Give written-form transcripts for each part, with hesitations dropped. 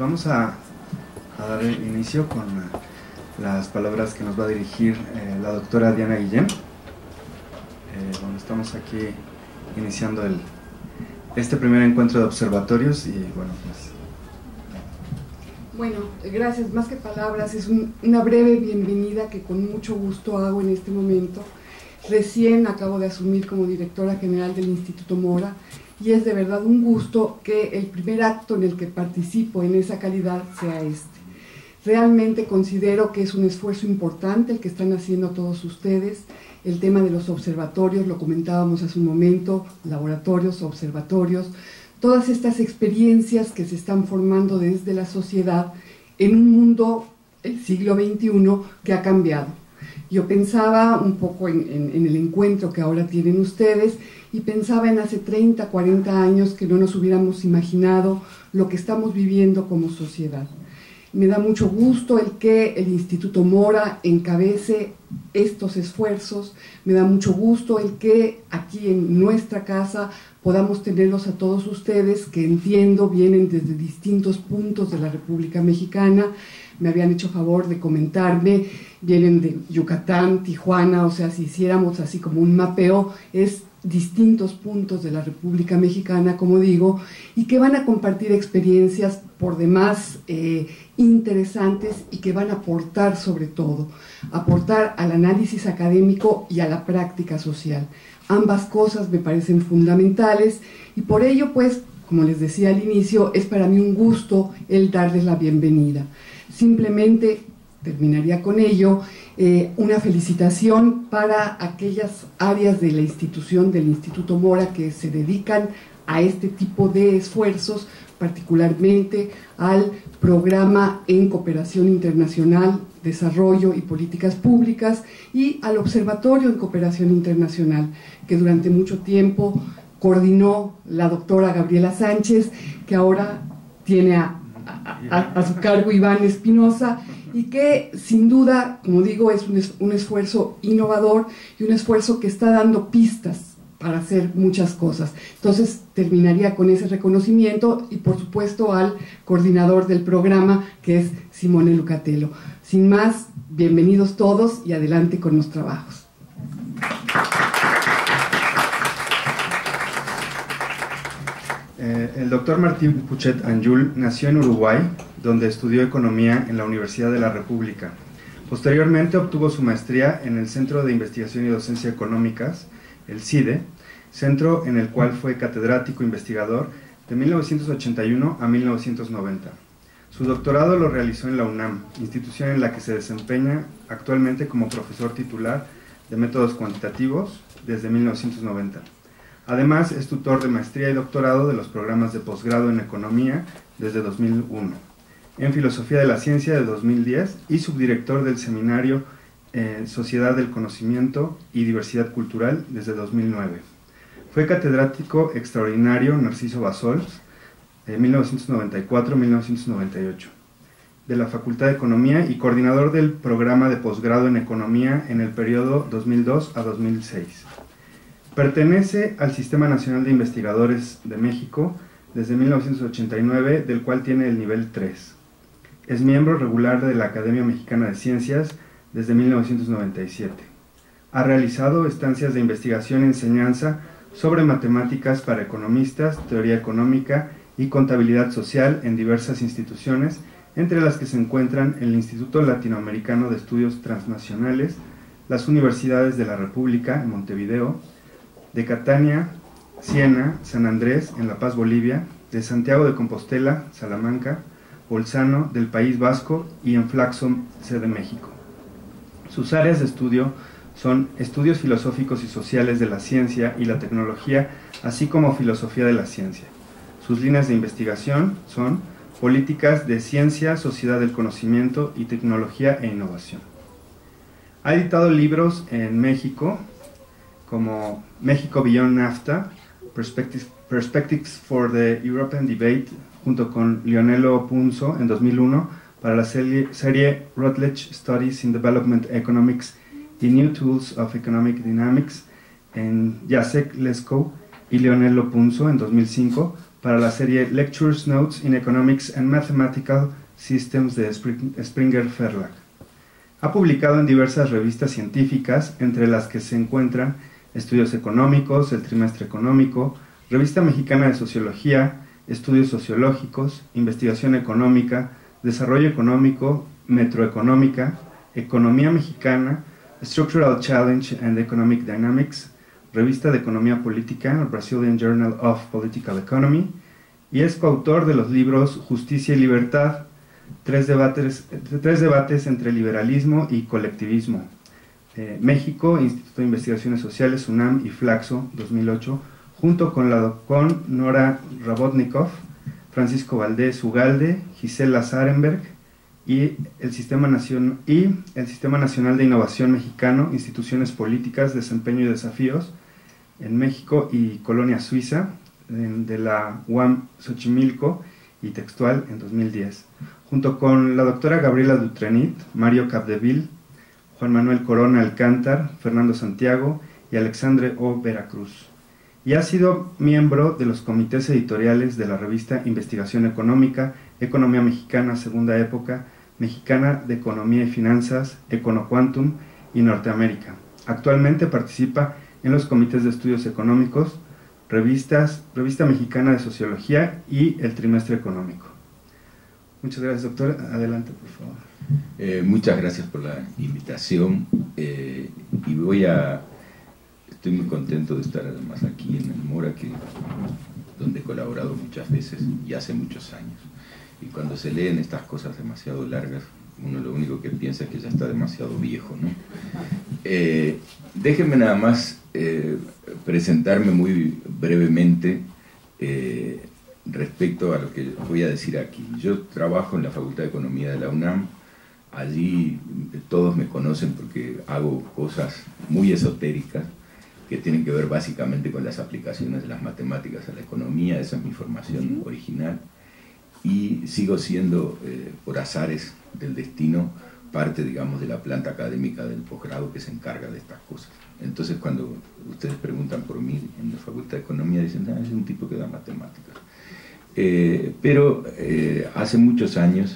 vamos a dar inicio con las palabras que nos va a dirigir la doctora Diana Guillén. Bueno, estamos aquí iniciando este primer encuentro de observatorios y bueno, pues... Bueno, gracias. Más que palabras, es una breve bienvenida que con mucho gusto hago en este momento. Recién acabo de asumir como directora general del Instituto Mora y es de verdad un gusto que el primer acto en el que participo en esa calidad sea este. Realmente considero que es un esfuerzo importante el que están haciendo todos ustedes. El tema de los observatorios, lo comentábamos hace un momento, laboratorios, observatorios, todas estas experiencias que se están formando desde la sociedad en un mundo, el siglo XXI, que ha cambiado. Yo pensaba un poco en el encuentro que ahora tienen ustedes y pensaba en hace 30, 40 años que no nos hubiéramos imaginado lo que estamos viviendo como sociedad. Me da mucho gusto el que el Instituto Mora encabece estos esfuerzos, me da mucho gusto el que aquí en nuestra casa podamos tenerlos a todos ustedes, que entiendo vienen desde distintos puntos de la República Mexicana. Me habían hecho favor de comentarme, vienen de Yucatán, Tijuana, o sea, si hiciéramos así como un mapeo, es distintos puntos de la República Mexicana, como digo, y que van a compartir experiencias por demás interesantes y que van a aportar sobre todo, aportar al análisis académico y a la práctica social. Ambas cosas me parecen fundamentales y por ello, pues, como les decía al inicio, es para mí un gusto el darles la bienvenida. Simplemente terminaría con ello, una felicitación para aquellas áreas de la institución del Instituto Mora que se dedican a este tipo de esfuerzos, particularmente al programa en cooperación internacional, desarrollo y políticas públicas y al observatorio en cooperación internacional, que durante mucho tiempo coordinó la doctora Gabriela Sánchez, que ahora tiene a su cargo Iván Espinosa, y que sin duda, como digo, es un esfuerzo innovador y un esfuerzo que está dando pistas para hacer muchas cosas. Entonces terminaría con ese reconocimiento y por supuesto al coordinador del programa, que es Simone Lucatello. Sin más, bienvenidos todos y adelante con los trabajos. El doctor Martín Puchet Anjul nació en Uruguay, donde estudió Economía en la Universidad de la República. Posteriormente obtuvo su maestría en el Centro de Investigación y Docencia Económicas, el CIDE, centro en el cual fue catedrático investigador de 1981 a 1990. Su doctorado lo realizó en la UNAM, institución en la que se desempeña actualmente como profesor titular de métodos cuantitativos desde 1990. Además, es tutor de maestría y doctorado de los programas de posgrado en Economía desde 2001, en Filosofía de la Ciencia de 2010 y subdirector del seminario Sociedad del Conocimiento y Diversidad Cultural desde 2009. Fue catedrático extraordinario Narciso Bassols, 1994-1998, de la Facultad de Economía y coordinador del programa de posgrado en Economía en el periodo 2002 a 2006. Pertenece al Sistema Nacional de Investigadores de México desde 1989, del cual tiene el nivel 3. Es miembro regular de la Academia Mexicana de Ciencias desde 1997. Ha realizado estancias de investigación y enseñanza sobre matemáticas para economistas, teoría económica y contabilidad social en diversas instituciones, entre las que se encuentran el Instituto Latinoamericano de Estudios Transnacionales, las Universidades de la República en Montevideo, de Catania, Siena, San Andrés en La Paz, Bolivia, de Santiago de Compostela, Salamanca, Bolzano del País Vasco y en Flaxo, sede México. Sus áreas de estudio son estudios filosóficos y sociales de la ciencia y la tecnología, así como filosofía de la ciencia. Sus líneas de investigación son políticas de ciencia, sociedad del conocimiento y tecnología e innovación. Ha editado libros en México, como México Beyond NAFTA, Perspectives for the European Debate, junto con Leonello Punzo en 2001, para la serie Routledge Studies in Development Economics y New Tools of Economic Dynamics, en Jacek Leskow y Leonello Punzo en 2005, para la serie Lectures, Notes in Economics and Mathematical Systems de Springer Verlag. Ha publicado en diversas revistas científicas, entre las que se encuentran Estudios Económicos, El Trimestre Económico, Revista Mexicana de Sociología, Estudios Sociológicos, Investigación Económica, Desarrollo Económico, Metroeconómica, Economía Mexicana, Structural Challenge and Economic Dynamics, Revista de Economía Política, Brazilian Journal of Political Economy, y es coautor de los libros Justicia y Libertad, tres debates entre liberalismo y colectivismo, México, Instituto de Investigaciones Sociales, UNAM y Flaxo, 2008, junto con Nora Rabotnikov, Francisco Valdés Ugalde, Gisela Sarenberg y el Sistema Nacional de Innovación Mexicano, Instituciones Políticas, Desempeño y Desafíos en México y Colonia Suiza, de la UAM Xochimilco y Textual en 2010, junto con la doctora Gabriela Dutrenit, Mario Capdeville, Juan Manuel Corona Alcántar, Fernando Santiago y Alexandre O. Veracruz. Y ha sido miembro de los comités editoriales de la revista Investigación Económica, Economía Mexicana, Segunda Época, Mexicana de Economía y Finanzas, Econoquantum y Norteamérica. Actualmente participa en los comités de estudios económicos, Revista Mexicana de Sociología y el Trimestre Económico. Muchas gracias, doctor. Adelante, por favor. Muchas gracias por la invitación. Estoy muy contento de estar además aquí en el Mora, donde he colaborado muchas veces y hace muchos años. Y cuando se leen estas cosas demasiado largas, uno lo único que piensa es que ya está demasiado viejo, ¿no? Déjenme nada más presentarme muy brevemente respecto a lo que voy a decir aquí. Yo trabajo en la Facultad de Economía de la UNAM. Allí todos me conocen porque hago cosas muy esotéricas que tienen que ver básicamente con las aplicaciones de las matemáticas a la economía. Esa es mi formación original. Y sigo siendo, por azares del destino, parte, digamos, de la planta académica del posgrado que se encarga de estas cosas. Entonces, cuando ustedes preguntan por mí en la Facultad de Economía, dicen, es un tipo que da matemáticas. Pero hace muchos años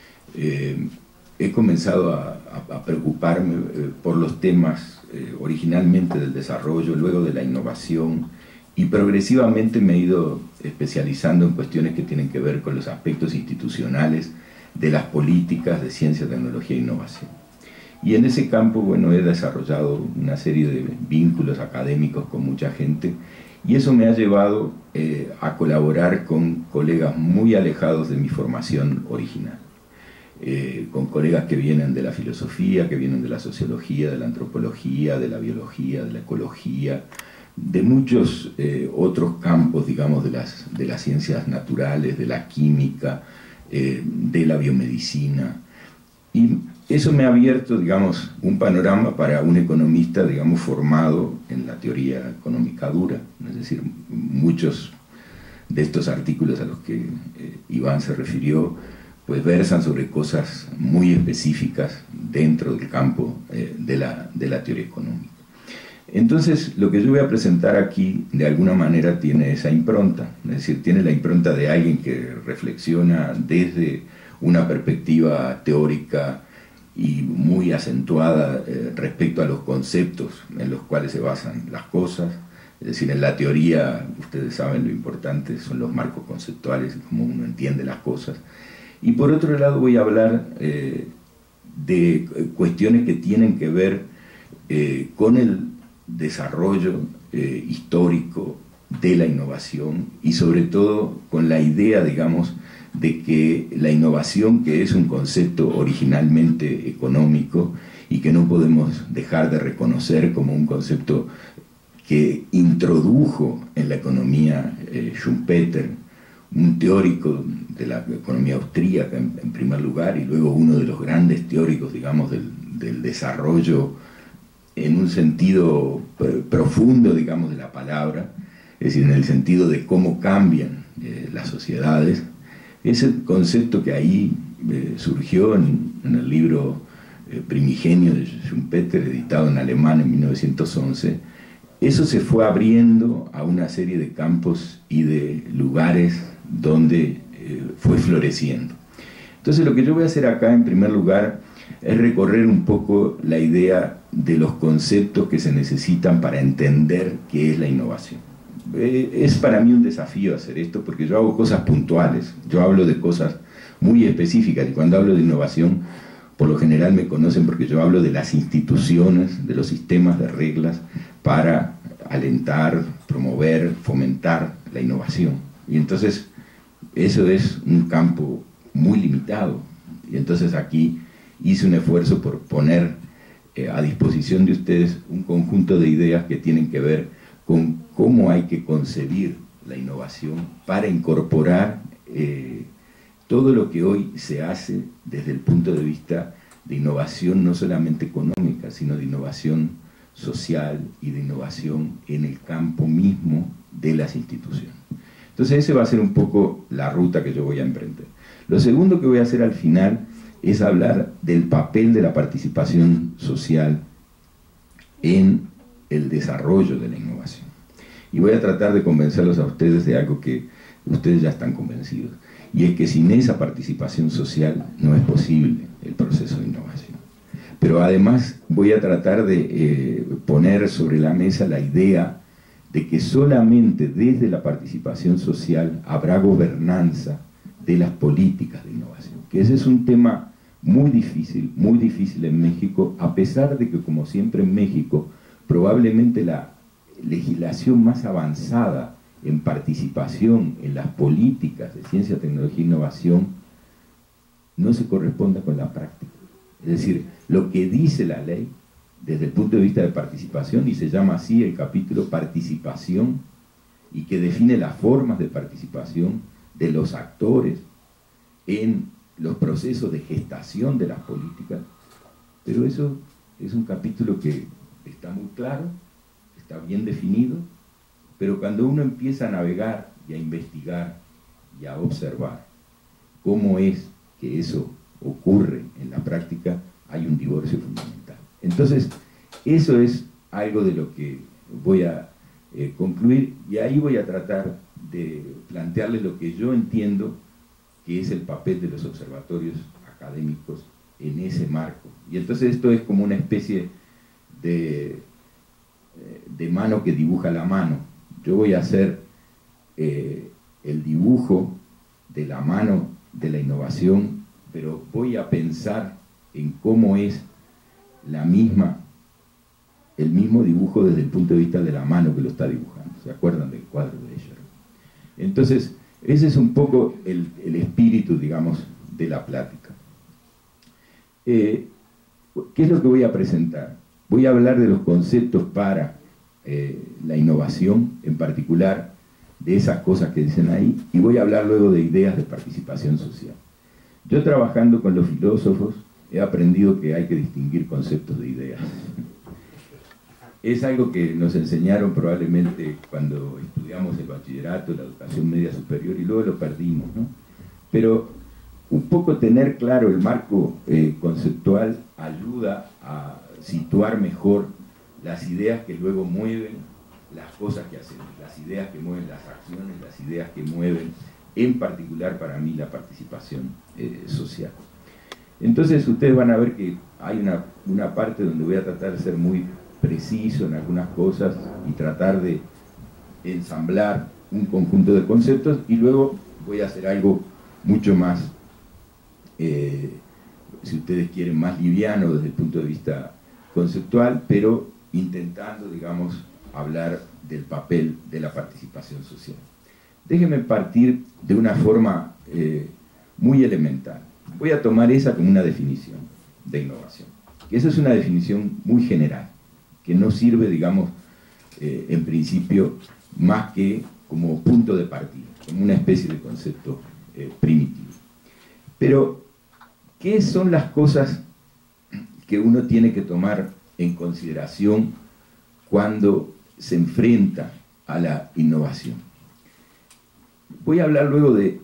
he comenzado a preocuparme por los temas originalmente del desarrollo, luego de la innovación, y progresivamente me he ido especializando en cuestiones que tienen que ver con los aspectos institucionales de las políticas de ciencia, tecnología e innovación. Y en ese campo, bueno, he desarrollado una serie de vínculos académicos con mucha gente, y eso me ha llevado a colaborar con colegas muy alejados de mi formación original. Con colegas que vienen de la filosofía, que vienen de la sociología, de la antropología, de la biología, de la ecología, de muchos otros campos, digamos, de las ciencias naturales, de la química, de la biomedicina. Y eso me ha abierto, digamos, un panorama para un economista, digamos, formado en la teoría económica dura. Es decir, muchos de estos artículos a los que Iván se refirió, pues versan sobre cosas muy específicas dentro del campo de la teoría económica. Entonces, lo que yo voy a presentar aquí, de alguna manera, tiene esa impronta, es decir, tiene la impronta de alguien que reflexiona desde una perspectiva teórica y muy acentuada respecto a los conceptos en los cuales se basan las cosas. Es decir, en la teoría, ustedes saben lo importante son los marcos conceptuales y cómo uno entiende las cosas. Y por otro lado voy a hablar de cuestiones que tienen que ver con el desarrollo histórico de la innovación y sobre todo con la idea, digamos, de que la innovación, que es un concepto originalmente económico y que no podemos dejar de reconocer como un concepto que introdujo en la economía Schumpeter, un teórico de la economía austríaca en primer lugar, y luego uno de los grandes teóricos, digamos, del desarrollo en un sentido profundo, digamos, de la palabra, es decir, en el sentido de cómo cambian las sociedades. Ese concepto que ahí surgió en el libro Primigenio de Schumpeter, editado en alemán en 1911, eso se fue abriendo a una serie de campos y de lugares donde fue floreciendo. Entonces lo que yo voy a hacer acá en primer lugar es recorrer un poco la idea de los conceptos que se necesitan para entender qué es la innovación. Es para mí un desafío hacer esto porque yo hago cosas puntuales, yo hablo de cosas muy específicas y cuando hablo de innovación por lo general me conocen porque yo hablo de las instituciones, de los sistemas de reglas para alentar, promover, fomentar la innovación. Y entonces eso es un campo muy limitado. Y entonces aquí hice un esfuerzo por poner a disposición de ustedes un conjunto de ideas que tienen que ver con cómo hay que concebir la innovación para incorporar todo lo que hoy se hace desde el punto de vista de innovación no solamente económica, sino de innovación social y de innovación en el campo mismo de las instituciones. Entonces esa va a ser un poco la ruta que yo voy a emprender. Lo segundo que voy a hacer al final es hablar del papel de la participación social en el desarrollo de la innovación. Y voy a tratar de convencerlos a ustedes de algo que ustedes ya están convencidos. Y es que sin esa participación social no es posible el proceso de innovación. Pero además voy a tratar de poner sobre la mesa la idea de que solamente desde la participación social habrá gobernanza de las políticas de innovación. Que ese es un tema muy difícil en México, a pesar de que, como siempre en México, probablemente la legislación más avanzada en participación en las políticas de ciencia, tecnología e innovación no se corresponda con la práctica. Es decir, lo que dice la ley desde el punto de vista de participación, y se llama así el capítulo participación, y que define las formas de participación de los actores en los procesos de gestación de las políticas, pero eso es un capítulo que está muy claro, está bien definido, pero cuando uno empieza a navegar y a investigar y a observar cómo es que eso ocurre en la práctica, hay un divorcio fundamental. Entonces, eso es algo de lo que voy a concluir, y ahí voy a tratar de plantearles lo que yo entiendo que es el papel de los observatorios académicos en ese marco. Y entonces esto es como una especie de mano que dibuja la mano. Yo voy a hacer el dibujo de la mano de la innovación, pero voy a pensar en cómo es el mismo dibujo desde el punto de vista de la mano que lo está dibujando. ¿Se acuerdan del cuadro de Escher? Entonces, ese es un poco el espíritu, digamos, de la plática. ¿Qué es lo que voy a presentar? Voy a hablar de los conceptos para la innovación, en particular de esas cosas que dicen ahí, y voy a hablar luego de ideas de participación social. Yo, trabajando con los filósofos, he aprendido que hay que distinguir conceptos de ideas. Es algo que nos enseñaron probablemente cuando estudiamos el bachillerato, la educación media superior, y luego lo perdimos, ¿no? Pero un poco tener claro el marco conceptual ayuda a situar mejor las ideas que luego mueven las cosas que hacemos, las ideas que mueven las acciones, las ideas que mueven, en particular para mí, la participación social. Entonces ustedes van a ver que hay una parte donde voy a tratar de ser muy preciso en algunas cosas y tratar de ensamblar un conjunto de conceptos, y luego voy a hacer algo mucho más, si ustedes quieren, más liviano desde el punto de vista conceptual, pero intentando, digamos, hablar del papel de la participación social. Déjenme partir de una forma muy elemental. Voy a tomar esa como una definición de innovación, que esa es una definición muy general, que no sirve, digamos, en principio, más que como punto de partida, como una especie de concepto primitivo. Pero, ¿qué son las cosas que uno tiene que tomar en consideración cuando se enfrenta a la innovación? Voy a hablar luego de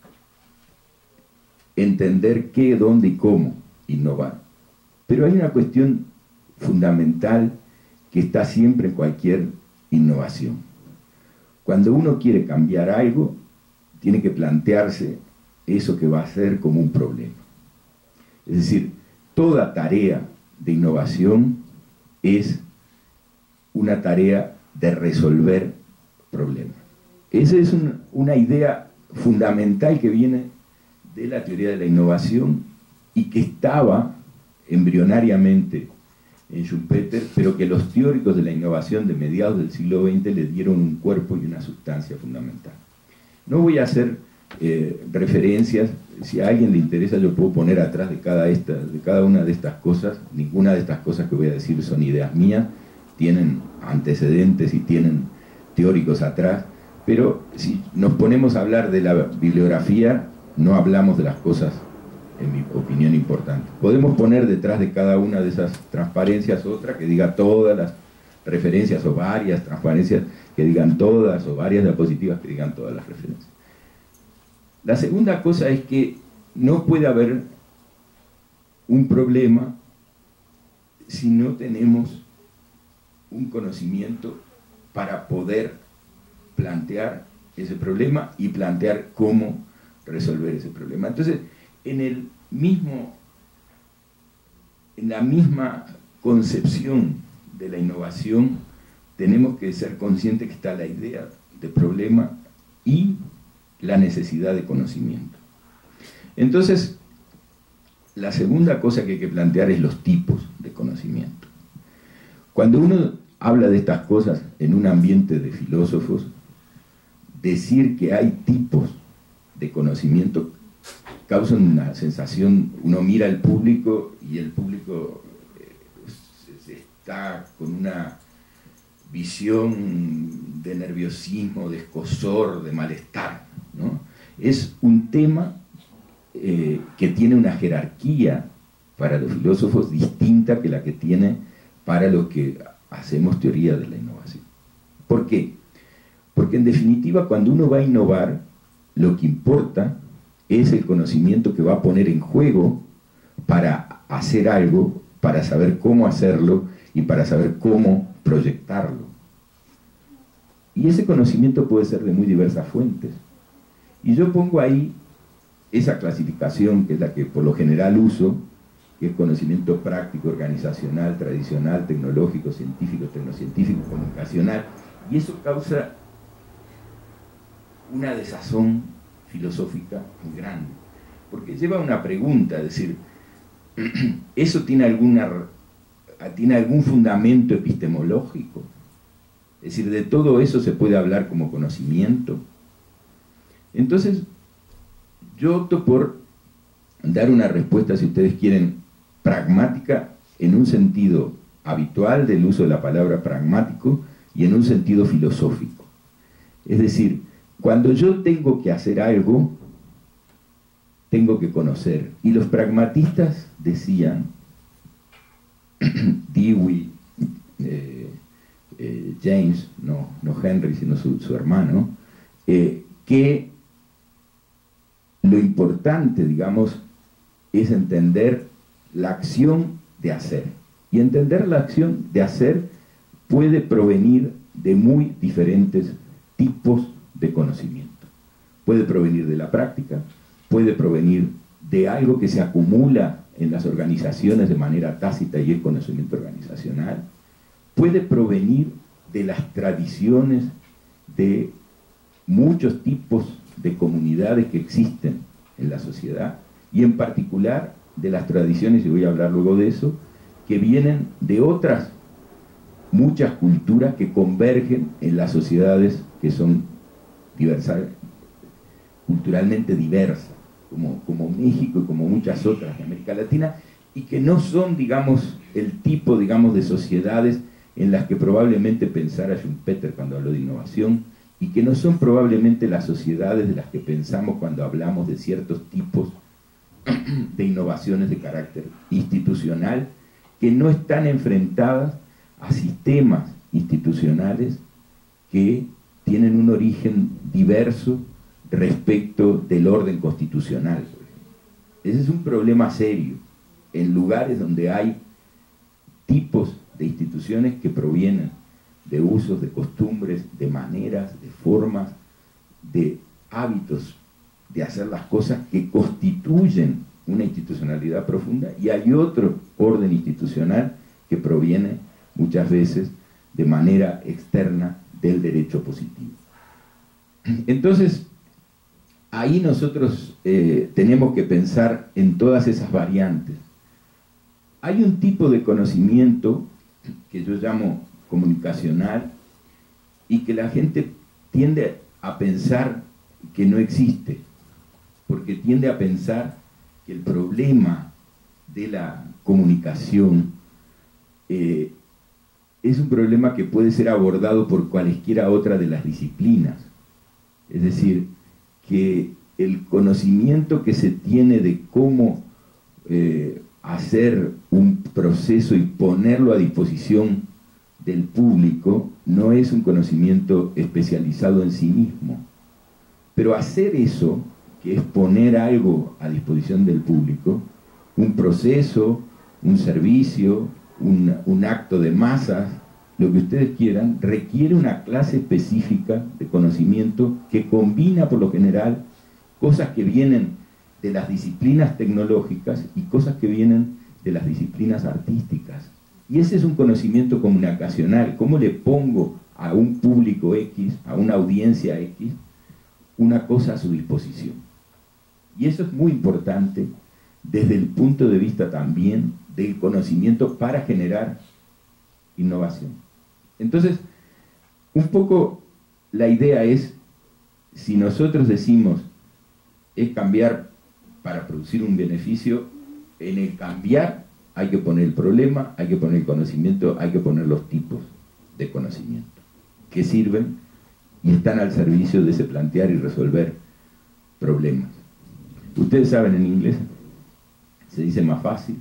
entender qué, dónde y cómo innovar. Pero hay una cuestión fundamental que está siempre en cualquier innovación. Cuando uno quiere cambiar algo, tiene que plantearse eso que va a ser como un problema. Es decir, toda tarea de innovación es una tarea de resolver problemas. Esa es una idea fundamental que viene de la teoría de la innovación y que estaba embrionariamente en Schumpeter, pero que los teóricos de la innovación de mediados del siglo XX le dieron un cuerpo y una sustancia fundamental. No voy a hacer referencias, si a alguien le interesa yo puedo poner atrás de cada una de estas cosas. Ninguna de estas cosas que voy a decir son ideas mías, tienen antecedentes y tienen teóricos atrás, pero si nos ponemos a hablar de la bibliografía, no hablamos de las cosas, en mi opinión, importantes. Podemos poner detrás de cada una de esas transparencias otra que diga todas las referencias, o varias transparencias que digan todas, o varias diapositivas que digan todas las referencias. La segunda cosa es que no puede haber un problema si no tenemos un conocimiento para poder plantear ese problema y plantear cómo resolver ese problema. Entonces, en la misma concepción de la innovación, tenemos que ser conscientes que está la idea de problema y la necesidad de conocimiento. Entonces, la segunda cosa que hay que plantear es los tipos de conocimiento. Cuando uno habla de estas cosas en un ambiente de filósofos, decir que hay tipos de conocimiento causa una sensación, uno mira al público y el público está con una visión de nerviosismo, de escozor, de malestar, ¿no? Es un tema que tiene una jerarquía para los filósofos distinta que la que tiene para los que hacemos teoría de la innovación. ¿Por qué? Porque en definitiva, cuando uno va a innovar, lo que importa es el conocimiento que va a poner en juego para hacer algo, para saber cómo hacerlo y para saber cómo proyectarlo. Y ese conocimiento puede ser de muy diversas fuentes. Y yo pongo ahí esa clasificación, que es la que por lo general uso, que es conocimiento práctico, organizacional, tradicional, tecnológico, científico, tecnocientífico, comunicacional, y eso causa una desazón filosófica muy grande, porque lleva a una pregunta, es decir, ¿eso tiene algún fundamento epistemológico? Es decir, ¿de todo eso se puede hablar como conocimiento? Entonces, yo opto por dar una respuesta, si ustedes quieren, pragmática, en un sentido habitual del uso de la palabra pragmático y en un sentido filosófico. Es decir, cuando yo tengo que hacer algo, tengo que conocer. Y los pragmatistas decían, Dewey, James, no Henry, sino su hermano, que lo importante, digamos, es entender la acción de hacer. Y entender la acción de hacer puede provenir de muy diferentes tipos de conocimiento. Puede provenir de la práctica, puede provenir de algo que se acumula en las organizaciones de manera tácita y es conocimiento organizacional, puede provenir de las tradiciones de muchos tipos de comunidades que existen en la sociedad y en particular de las tradiciones, y voy a hablar luego de eso, que vienen de otras muchas culturas que convergen en las sociedades que son diversas, culturalmente diversas, como México y como muchas otras de América Latina, y que no son, digamos, el tipo, digamos, de sociedades en las que probablemente pensara Schumpeter cuando habló de innovación, y que no son probablemente las sociedades de las que pensamos cuando hablamos de ciertos tipos de innovaciones de carácter institucional, que no están enfrentadas a sistemas institucionales que tienen un origen diverso respecto del orden constitucional. Ese es un problema serio en lugares donde hay tipos de instituciones que provienen de usos, de costumbres, de maneras, de formas, de hábitos de hacer las cosas que constituyen una institucionalidad profunda, y hay otro orden institucional que proviene muchas veces de manera externa del derecho positivo. Entonces, ahí nosotros tenemos que pensar en todas esas variantes. Hay un tipo de conocimiento que yo llamo comunicacional y que la gente tiende a pensar que no existe, porque tiende a pensar que el problema de la comunicación es un problema que puede ser abordado por cualesquiera otra de las disciplinas. Es decir, que el conocimiento que se tiene de cómo hacer un proceso y ponerlo a disposición del público no es un conocimiento especializado en sí mismo. Pero hacer eso, que es poner algo a disposición del público, un proceso, un servicio, un acto de masas, lo que ustedes quieran, requiere una clase específica de conocimiento que combina por lo general cosas que vienen de las disciplinas tecnológicas y cosas que vienen de las disciplinas artísticas. Y ese es un conocimiento comunicacional. ¿Cómo le pongo a un público X, a una audiencia X, una cosa a su disposición? Y eso es muy importante desde el punto de vista también del conocimiento para generar innovación. Entonces, un poco la idea es, si nosotros decimos es cambiar para producir un beneficio, en el cambiar hay que poner el problema, hay que poner el conocimiento, hay que poner los tipos de conocimiento que sirven y están al servicio de ese plantear y resolver problemas. Ustedes saben, en inglés se dice más fácil,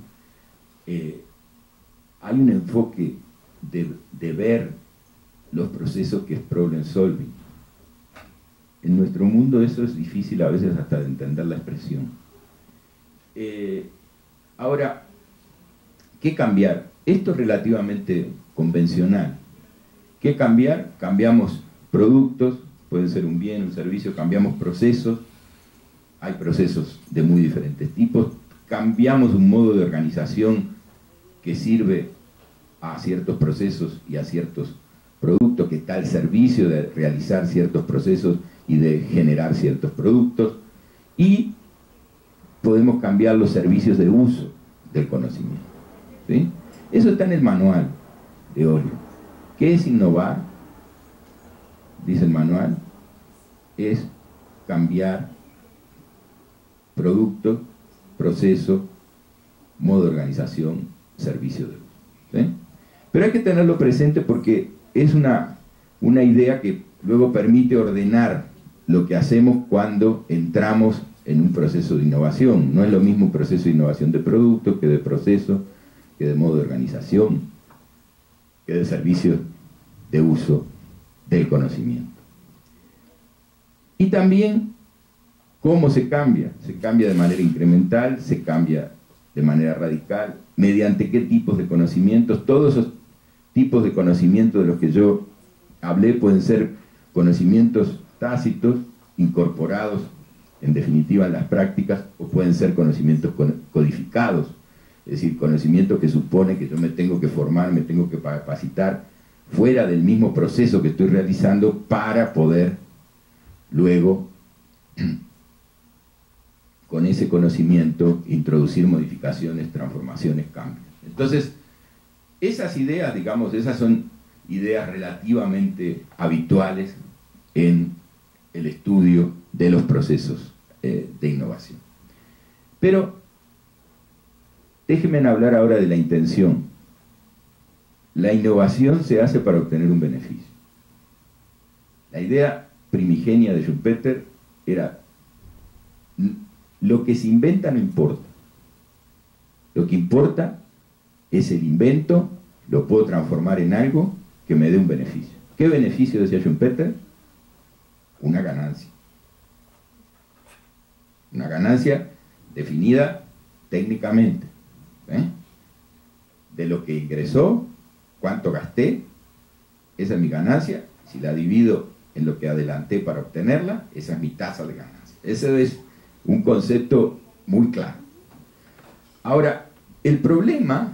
hay un enfoque de ver los procesos que es problem solving. En nuestro mundo eso es difícil a veces hasta de entender la expresión. Ahora, ¿qué cambiar? Esto es relativamente convencional. ¿Qué cambiar? Cambiamos productos, puede ser un bien, un servicio, cambiamos procesos, hay procesos de muy diferentes tipos, cambiamos un modo de organización que sirve a ciertos procesos y a ciertos productos, que está al servicio de realizar ciertos procesos y de generar ciertos productos, y podemos cambiar los servicios de uso del conocimiento. ¿Sí? Eso está en el manual de Olio. ¿Qué es innovar? Dice el manual, es cambiar producto, proceso, modo de organización, servicio de uso. ¿Sí? Pero hay que tenerlo presente porque es una idea que luego permite ordenar lo que hacemos cuando entramos en un proceso de innovación. No es lo mismo un proceso de innovación de producto que de proceso, que de modo de organización, que de servicio de uso del conocimiento. Y también cómo se cambia. Se cambia de manera incremental, se cambia de manera radical, mediante qué tipos de conocimientos. Todos esos tipos de conocimientos de los que yo hablé pueden ser conocimientos tácitos, incorporados en definitiva en las prácticas, o pueden ser conocimientos codificados, es decir, conocimientos que supone que yo me tengo que formar, me tengo que capacitar fuera del mismo proceso que estoy realizando para poder luego con ese conocimiento introducir modificaciones, transformaciones, cambios. Entonces, esas ideas, digamos, esas son ideas relativamente habituales en el estudio de los procesos de innovación. Pero déjenme hablar ahora de la intención. La innovación se hace para obtener un beneficio. La idea primigenia de Schumpeter era: lo que se inventa no importa. Lo que importa es el invento, lo puedo transformar en algo que me dé un beneficio. ¿Qué beneficio decía Schumpeter? Una ganancia. Una ganancia definida técnicamente. De lo que ingresó, cuánto gasté, esa es mi ganancia, si la divido en lo que adelanté para obtenerla, esa es mi tasa de ganancia. Ese es un concepto muy claro. Ahora, el problema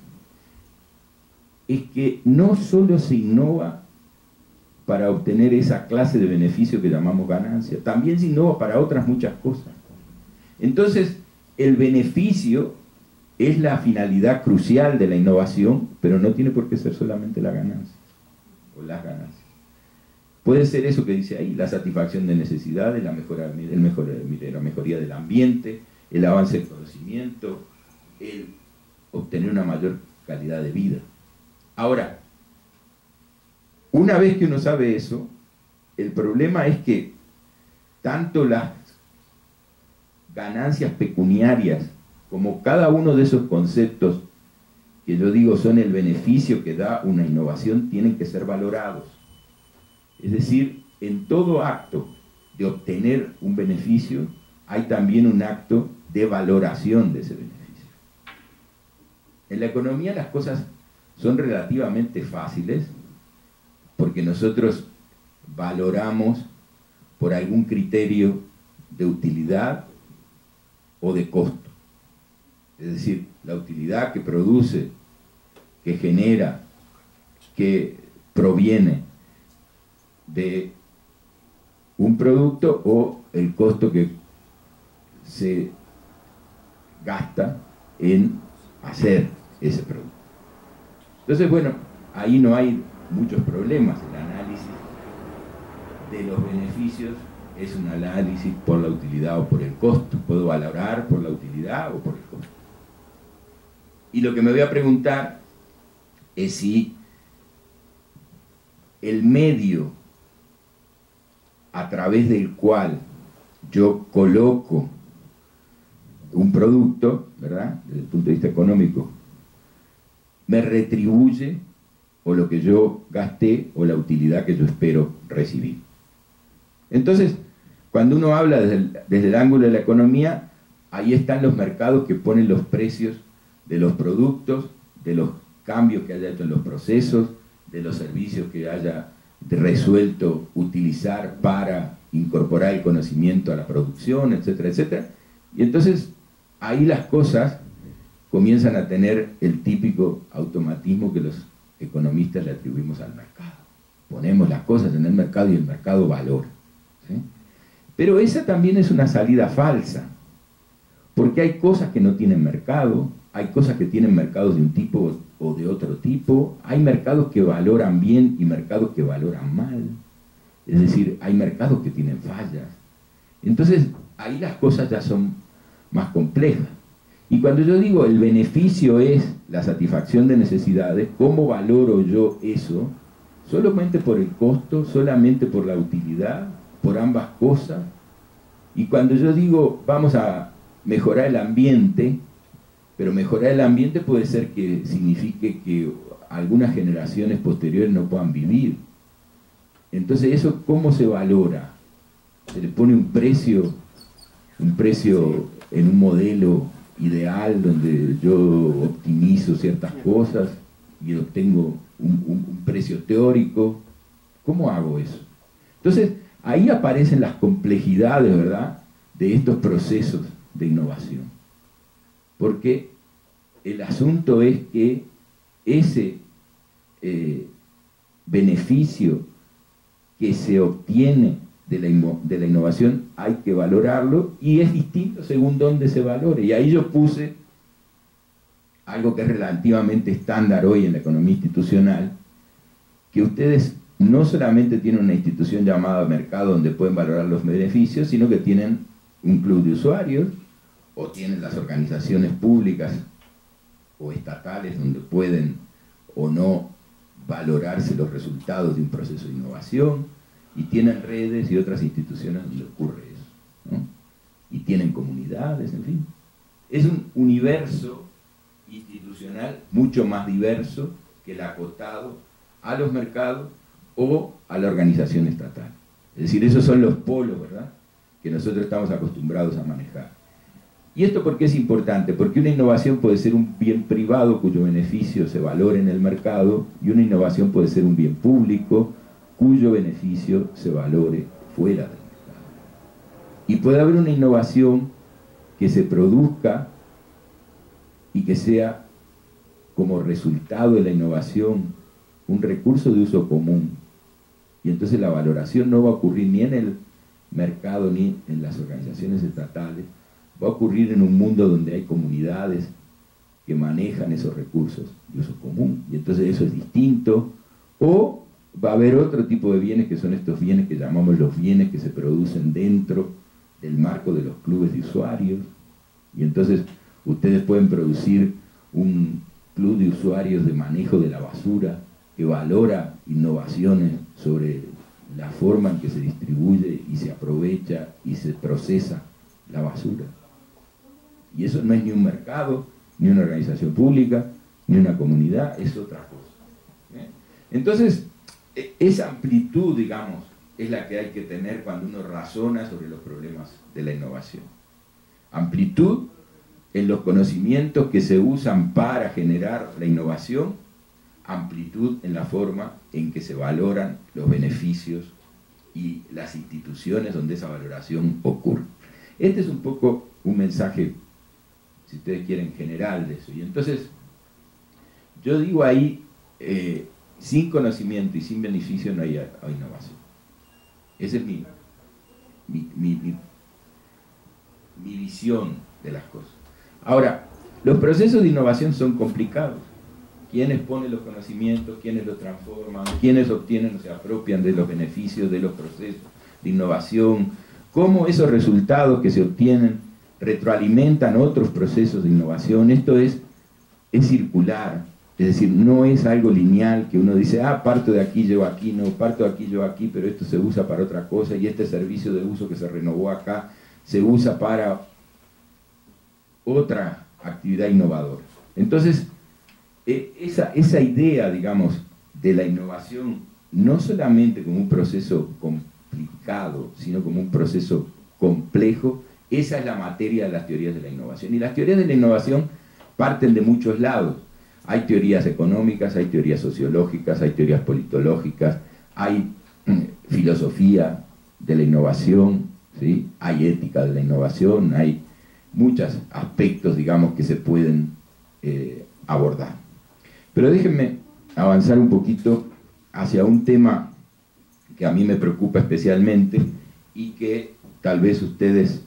es que no solo se innova para obtener esa clase de beneficio que llamamos ganancia, también se innova para otras muchas cosas. Entonces, el beneficio es la finalidad crucial de la innovación, pero no tiene por qué ser solamente la ganancia o las ganancias. Puede ser eso que dice ahí, la satisfacción de necesidades, la mejoría del ambiente, el avance del conocimiento, el obtener una mayor calidad de vida. Ahora, una vez que uno sabe eso, el problema es que tanto las ganancias pecuniarias como cada uno de esos conceptos que yo digo son el beneficio que da una innovación tienen que ser valorados. Es decir, en todo acto de obtener un beneficio hay también un acto de valoración de ese beneficio. En la economía las cosas son relativamente fáciles porque nosotros valoramos por algún criterio de utilidad o de costo. Es decir, la utilidad que produce, que genera, que proviene de un producto o el costo que se gasta en hacer ese producto. Entonces, bueno, ahí no hay muchos problemas. El análisis de los beneficios es un análisis por la utilidad o por el costo. Puedo valorar por la utilidad o por el costo. Y lo que me voy a preguntar es si el medio a través del cual yo coloco un producto, ¿verdad?, desde el punto de vista económico, me retribuye o lo que yo gasté o la utilidad que yo espero recibir. Entonces, cuando uno habla desde el ángulo de la economía, ahí están los mercados que ponen los precios de los productos, de los cambios que haya hecho en los procesos, de los servicios que haya resuelto utilizar para incorporar el conocimiento a la producción, etcétera, etcétera. Y entonces ahí las cosas comienzan a tener el típico automatismo que los economistas le atribuimos al mercado. Ponemos las cosas en el mercado y el mercado valora, ¿sí? Pero esa también es una salida falsa, porque hay cosas que no tienen mercado, hay cosas que tienen mercados de un tipo o de otro tipo, hay mercados que valoran bien y mercados que valoran mal, es decir, hay mercados que tienen fallas. Entonces, ahí las cosas ya son más complejas. Y cuando yo digo el beneficio es la satisfacción de necesidades, ¿cómo valoro yo eso? ¿Solamente por el costo? ¿Solamente por la utilidad? ¿Por ambas cosas? Y cuando yo digo vamos a mejorar el ambiente, pero mejorar el ambiente puede ser que signifique que algunas generaciones posteriores no puedan vivir. Entonces, ¿eso cómo se valora? ¿Se le pone un precio en un modelo ideal donde yo optimizo ciertas cosas y obtengo un precio teórico? ¿Cómo hago eso? Entonces, ahí aparecen las complejidades, ¿verdad?, de estos procesos de innovación. Porque el asunto es que ese beneficio que se obtiene de la innovación hay que valorarlo y es distinto según dónde se valore. Y ahí yo puse algo que es relativamente estándar hoy en la economía institucional, que ustedes no solamente tienen una institución llamada mercado donde pueden valorar los beneficios, sino que tienen un club de usuarios, o tienen las organizaciones públicas o estatales donde pueden o no valorarse los resultados de un proceso de innovación, y tienen redes y otras instituciones donde ocurre eso, ¿no? Y tienen comunidades, en fin. Es un universo institucional mucho más diverso que el acotado a los mercados o a la organización estatal. Es decir, esos son los polos, ¿verdad?, que nosotros estamos acostumbrados a manejar. ¿Y esto por qué es importante? Porque una innovación puede ser un bien privado cuyo beneficio se valore en el mercado, y una innovación puede ser un bien público cuyo beneficio se valore fuera del mercado. Y puede haber una innovación que se produzca y que sea como resultado de la innovación un recurso de uso común. Y entonces la valoración no va a ocurrir ni en el mercado ni en las organizaciones estatales, va a ocurrir en un mundo donde hay comunidades que manejan esos recursos de uso común, y entonces eso es distinto. O va a haber otro tipo de bienes, que son estos bienes que llamamos los bienes que se producen dentro del marco de los clubes de usuarios, y entonces ustedes pueden producir un club de usuarios de manejo de la basura que valora innovaciones sobre la forma en que se distribuye y se aprovecha y se procesa la basura. Y eso no es ni un mercado, ni una organización pública, ni una comunidad, es otra cosa. Entonces, esa amplitud, digamos, es la que hay que tener cuando uno razona sobre los problemas de la innovación. Amplitud en los conocimientos que se usan para generar la innovación, amplitud en la forma en que se valoran los beneficios y las instituciones donde esa valoración ocurre. Este es un poco un mensaje, si ustedes quieren, general de eso. Y entonces, yo digo ahí, sin conocimiento y sin beneficio no hay innovación. Esa es mi visión de las cosas. Ahora, los procesos de innovación son complicados. ¿Quiénes ponen los conocimientos? ¿Quiénes los transforman? ¿Quiénes obtienen o se apropian de los beneficios de los procesos de innovación? ¿Cómo esos resultados que se obtienen retroalimentan otros procesos de innovación? Esto es circular, es decir, no es algo lineal que uno dice, parto de aquí, llevo aquí, no, parto de aquí, llevo aquí, pero esto se usa para otra cosa, y este servicio de uso que se renovó acá se usa para otra actividad innovadora. Entonces, esa idea, digamos, de la innovación, no solamente como un proceso complicado, sino como un proceso complejo, esa es la materia de las teorías de la innovación. Y las teorías de la innovación parten de muchos lados. Hay teorías económicas, hay teorías sociológicas, hay teorías politológicas, hay filosofía de la innovación, ¿sí? Hay ética de la innovación, hay muchos aspectos, digamos, que se pueden abordar. Pero déjenme avanzar un poquito hacia un tema que a mí me preocupa especialmente y que tal vez ustedes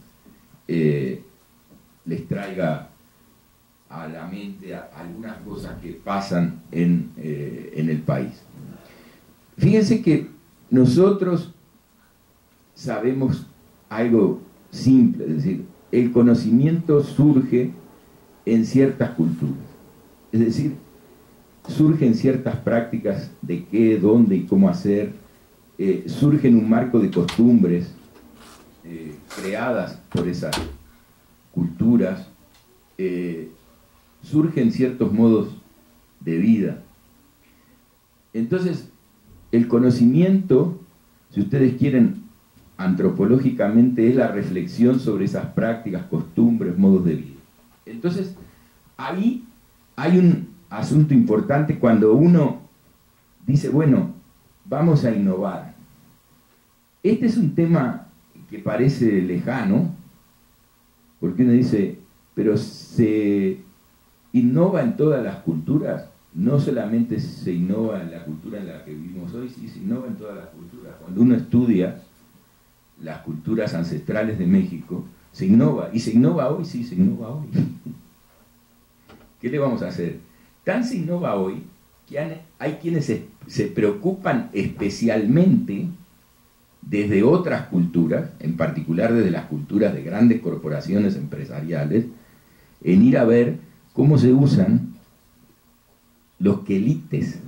les traiga a la mente algunas cosas que pasan en el país. Fíjense que nosotros sabemos algo simple, es decir, el conocimiento surge en ciertas culturas, es decir, surge en ciertas prácticas de qué, dónde y cómo hacer, surge en un marco de costumbres creadas por esas culturas, surgen ciertos modos de vida. Entonces, el conocimiento, si ustedes quieren, antropológicamente es la reflexión sobre esas prácticas, costumbres, modos de vida. Entonces, ahí hay un asunto importante cuando uno dice, bueno, vamos a innovar. Este es un tema que parece lejano, porque uno dice, pero se innova en todas las culturas, no solamente se innova en la cultura en la que vivimos hoy, sí, se innova en todas las culturas. Cuando uno estudia las culturas ancestrales de México, se innova, y se innova hoy, sí, se innova hoy. ¿Qué le vamos a hacer? Tan se innova hoy que hay quienes se preocupan especialmente desde otras culturas, en particular desde las culturas de grandes corporaciones empresariales, en ir a ver cómo se usan los quelites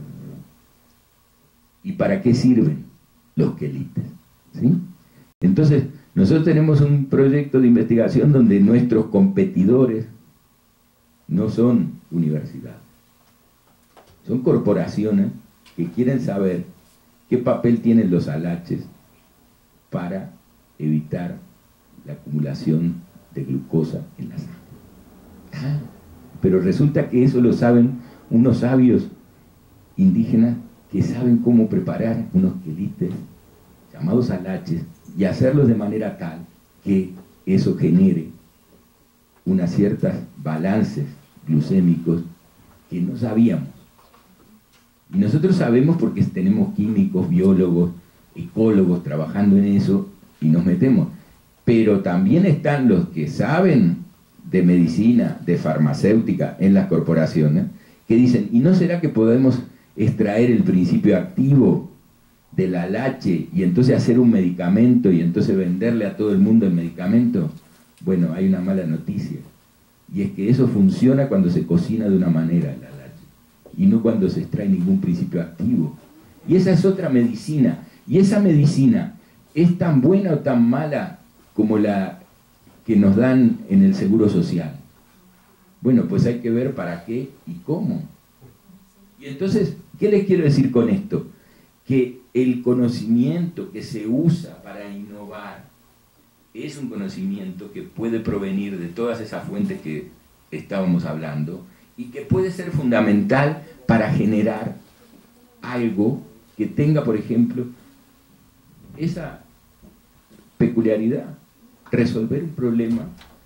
y para qué sirven los quelites, ¿sí? Entonces, nosotros tenemos un proyecto de investigación donde nuestros competidores no son universidades, son corporaciones que quieren saber qué papel tienen los alaches para evitar la acumulación de glucosa en la sangre. Ah, pero resulta que eso lo saben unos sabios indígenas que saben cómo preparar unos quelites llamados alaches y hacerlos de manera tal que eso genere unas ciertas balances glucémicos que no sabíamos. Y nosotros sabemos porque tenemos químicos, biólogos, ecólogos trabajando en eso y nos metemos. Pero también están los que saben de medicina, de farmacéutica en las corporaciones, que dicen, ¿y no será que podemos extraer el principio activo del alache y entonces hacer un medicamento y entonces venderle a todo el mundo el medicamento? Bueno, hay una mala noticia, y es que eso funciona cuando se cocina de una manera el alache, y no cuando se extrae ningún principio activo. Y esa es otra medicina, y esa medicina es tan buena o tan mala como la que nos dan en el Seguro Social. Bueno, pues hay que ver para qué y cómo. Y entonces, ¿qué les quiero decir con esto? Que el conocimiento que se usa para innovar es un conocimiento que puede provenir de todas esas fuentes que estábamos hablando y que puede ser fundamental para generar algo que tenga, por ejemplo, esa peculiaridad, resolver un problema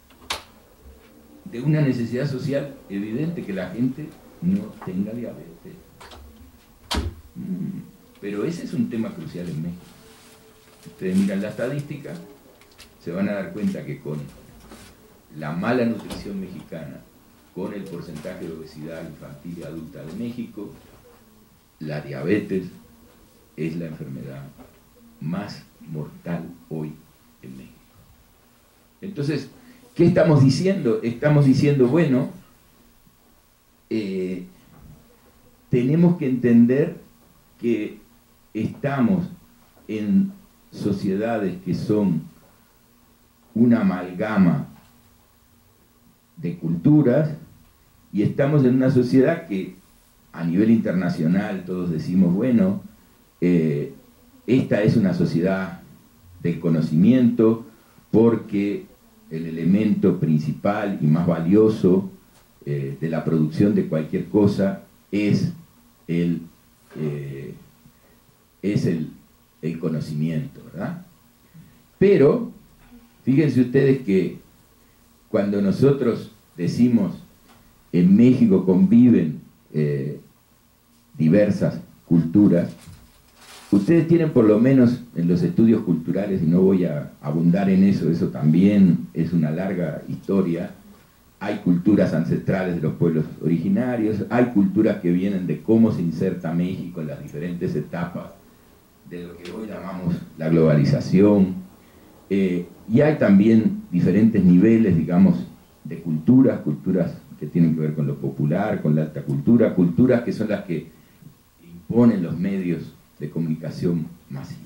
de una necesidad social evidente, que la gente no tenga diabetes. Pero ese es un tema crucial en México. Ustedes miran la estadística, se van a dar cuenta que con la mala nutrición mexicana, con el porcentaje de obesidad infantil y adulta de México, la diabetes es la enfermedad más mortal hoy en México. Entonces, ¿qué estamos diciendo? Estamos diciendo, bueno, tenemos que entender que estamos en sociedades que son una amalgama de culturas y estamos en una sociedad que a nivel internacional todos decimos, bueno, esta es una sociedad del conocimiento porque el elemento principal y más valioso de la producción de cualquier cosa es el conocimiento, ¿verdad? Pero fíjense ustedes que cuando nosotros decimos en México conviven diversas culturas, ustedes tienen por lo menos en los estudios culturales, y no voy a abundar en eso, eso también es una larga historia, hay culturas ancestrales de los pueblos originarios, hay culturas que vienen de cómo se inserta México en las diferentes etapas de lo que hoy llamamos la globalización, y hay también diferentes niveles, digamos, de culturas que tienen que ver con lo popular, con la alta cultura, culturas que son las que imponen los medios de comunicación masiva.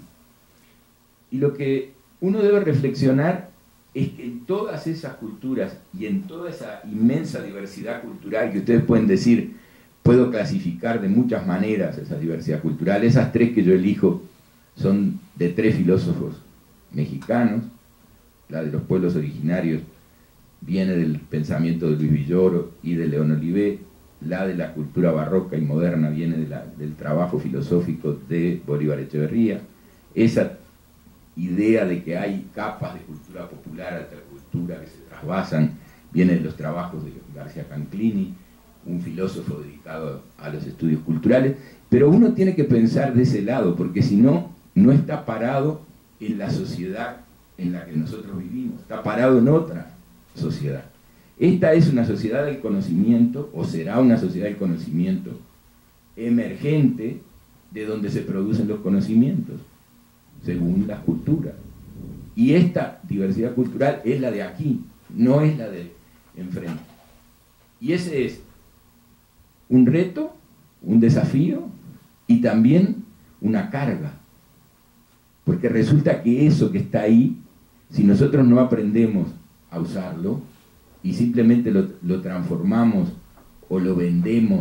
Y lo que uno debe reflexionar es que en todas esas culturas y en toda esa inmensa diversidad cultural que ustedes pueden decir, puedo clasificar de muchas maneras esa diversidad cultural, esas tres que yo elijo son de tres filósofos mexicanos, la de los pueblos originarios viene del pensamiento de Luis Villoro y de León Olivé, la de la cultura barroca y moderna viene del trabajo filosófico de Bolívar Echeverría, esa idea de que hay capas de cultura popular, alta cultura que se trasvasan, viene de los trabajos de García Canclini, un filósofo dedicado a los estudios culturales, pero uno tiene que pensar de ese lado, porque si no, no está parado en la sociedad en la que nosotros vivimos, está parado en otra sociedad. Esta es una sociedad del conocimiento, o será una sociedad del conocimiento emergente, de donde se producen los conocimientos, según las culturas. Y esta diversidad cultural es la de aquí, no es la de enfrente. Y ese es un reto, un desafío y también una carga. Porque resulta que eso que está ahí, si nosotros no aprendemos a usarlo y simplemente lo transformamos o lo vendemos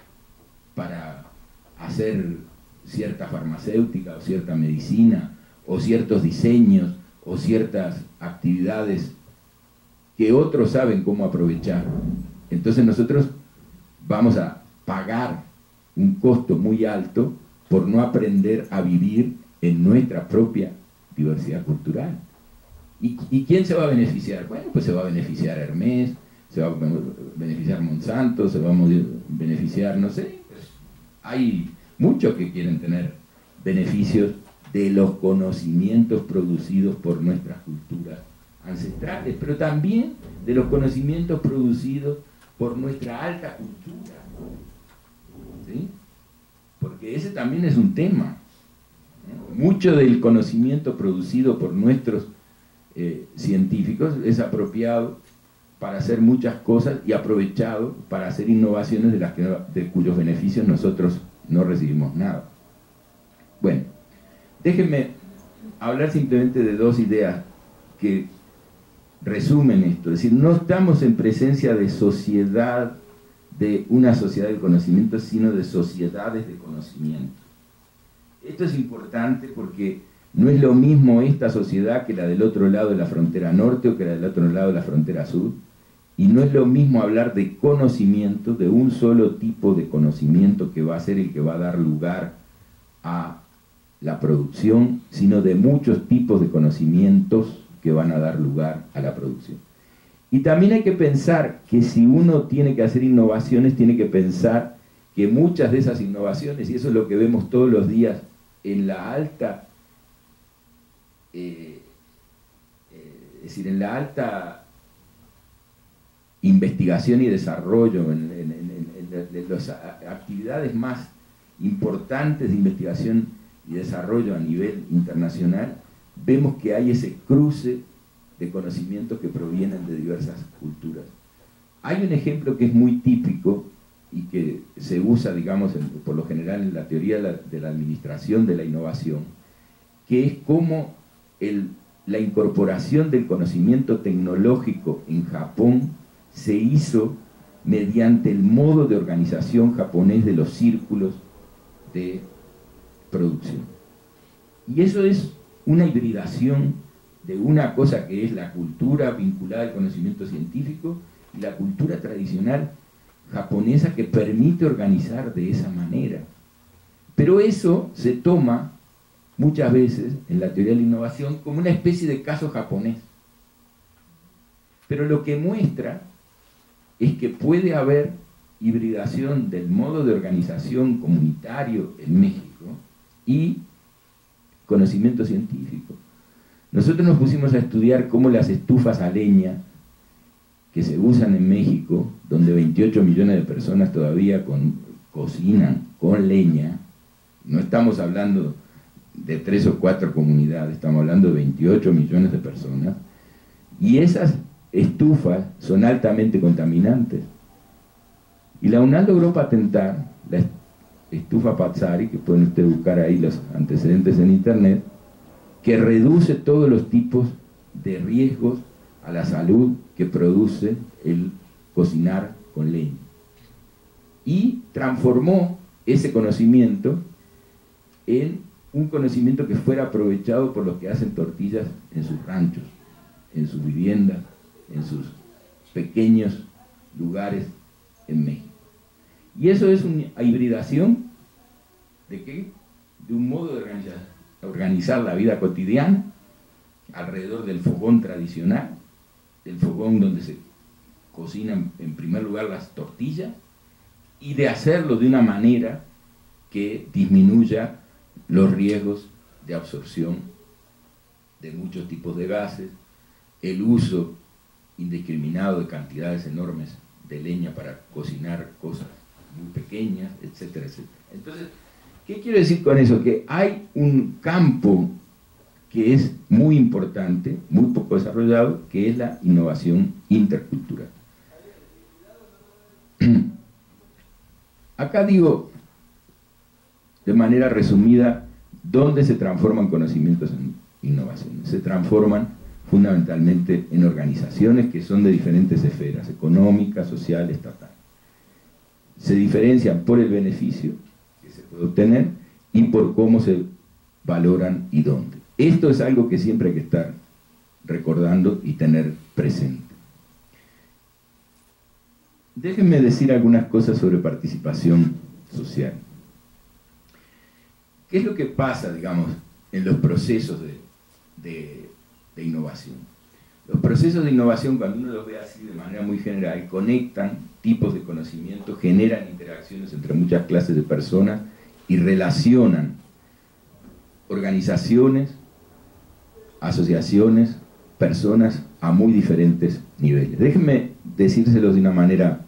para hacer cierta farmacéutica o cierta medicina o ciertos diseños o ciertas actividades que otros saben cómo aprovechar. Entonces nosotros vamos a pagar un costo muy alto por no aprender a vivir en nuestra propia diversidad cultural. ¿Y quién se va a beneficiar? Bueno, pues se va a beneficiar Hermès, se va a beneficiar Monsanto, se va a beneficiar, no sé, pues hay muchos que quieren tener beneficios de los conocimientos producidos por nuestras culturas ancestrales, pero también de los conocimientos producidos por nuestra alta cultura, ¿sí? Porque ese también es un tema, ¿no? Mucho del conocimiento producido por nuestros científicos es apropiado para hacer muchas cosas y aprovechado para hacer innovaciones de cuyos beneficios nosotros no recibimos nada. Bueno, déjenme hablar simplemente de dos ideas que resumen esto. Es decir, no estamos en presencia de sociedad, de una sociedad de conocimiento, sino de sociedades de conocimiento. Esto es importante porque no es lo mismo esta sociedad que la del otro lado de la frontera norte o que la del otro lado de la frontera sur, y no es lo mismo hablar de conocimiento, de un solo tipo de conocimiento que va a ser el que va a dar lugar a la producción, sino de muchos tipos de conocimientos que van a dar lugar a la producción. Y también hay que pensar que si uno tiene que hacer innovaciones, tiene que pensar que muchas de esas innovaciones, y eso es lo que vemos todos los días en la alta, es decir, en la alta investigación y desarrollo, en las actividades más importantes de investigación y desarrollo a nivel internacional, vemos que hay ese cruce de conocimientos que provienen de diversas culturas. Hay un ejemplo que es muy típico y que se usa, digamos, por lo general en la teoría de la administración de la innovación, que es cómo la incorporación del conocimiento tecnológico en Japón se hizo mediante el modo de organización japonés de los círculos de producción. Y eso es una hibridación de una cosa que es la cultura vinculada al conocimiento científico y la cultura tradicional japonesa que permite organizar de esa manera. Pero eso se toma muchas veces en la teoría de la innovación como una especie de caso japonés. Pero lo que muestra es que puede haber hibridación del modo de organización comunitario en México y conocimiento científico. Nosotros nos pusimos a estudiar cómo las estufas a leña que se usan en México, donde 28 millones de personas todavía cocinan con leña, no estamos hablando de 3 o 4 comunidades, estamos hablando de 28 millones de personas, y esas estufas son altamente contaminantes. Y la UNAM logró patentar la estufa Pazzari, que pueden ustedes buscar ahí los antecedentes en internet, que reduce todos los tipos de riesgos a la salud que produce el cocinar con leña. Y transformó ese conocimiento en un conocimiento que fuera aprovechado por los que hacen tortillas en sus ranchos, en sus viviendas, en sus pequeños lugares en México. Y eso es una hibridación ¿de qué? De un modo de organizar la vida cotidiana alrededor del fogón tradicional, del fogón donde se cocinan en primer lugar las tortillas, y de hacerlo de una manera que disminuya los riesgos de absorción de muchos tipos de gases, el uso indiscriminado de cantidades enormes de leña para cocinar cosas muy pequeñas, etcétera, etcétera. Entonces, ¿qué quiero decir con eso? Que hay un campo que es muy importante, muy poco desarrollado, que es la innovación intercultural. Acá digo, de manera resumida, ¿dónde se transforman conocimientos en innovaciones? Se transforman fundamentalmente en organizaciones que son de diferentes esferas, económica, social, estatal. Se diferencian por el beneficio que se puede obtener y por cómo se valoran y dónde. Esto es algo que siempre hay que estar recordando y tener presente. Déjenme decir algunas cosas sobre participación social. ¿Qué es lo que pasa, digamos, en los procesos de innovación? Los procesos de innovación, cuando uno los ve así de manera muy general, conectan tipos de conocimiento, generan interacciones entre muchas clases de personas y relacionan organizaciones, asociaciones, personas a muy diferentes niveles. Déjenme decírselos de una manera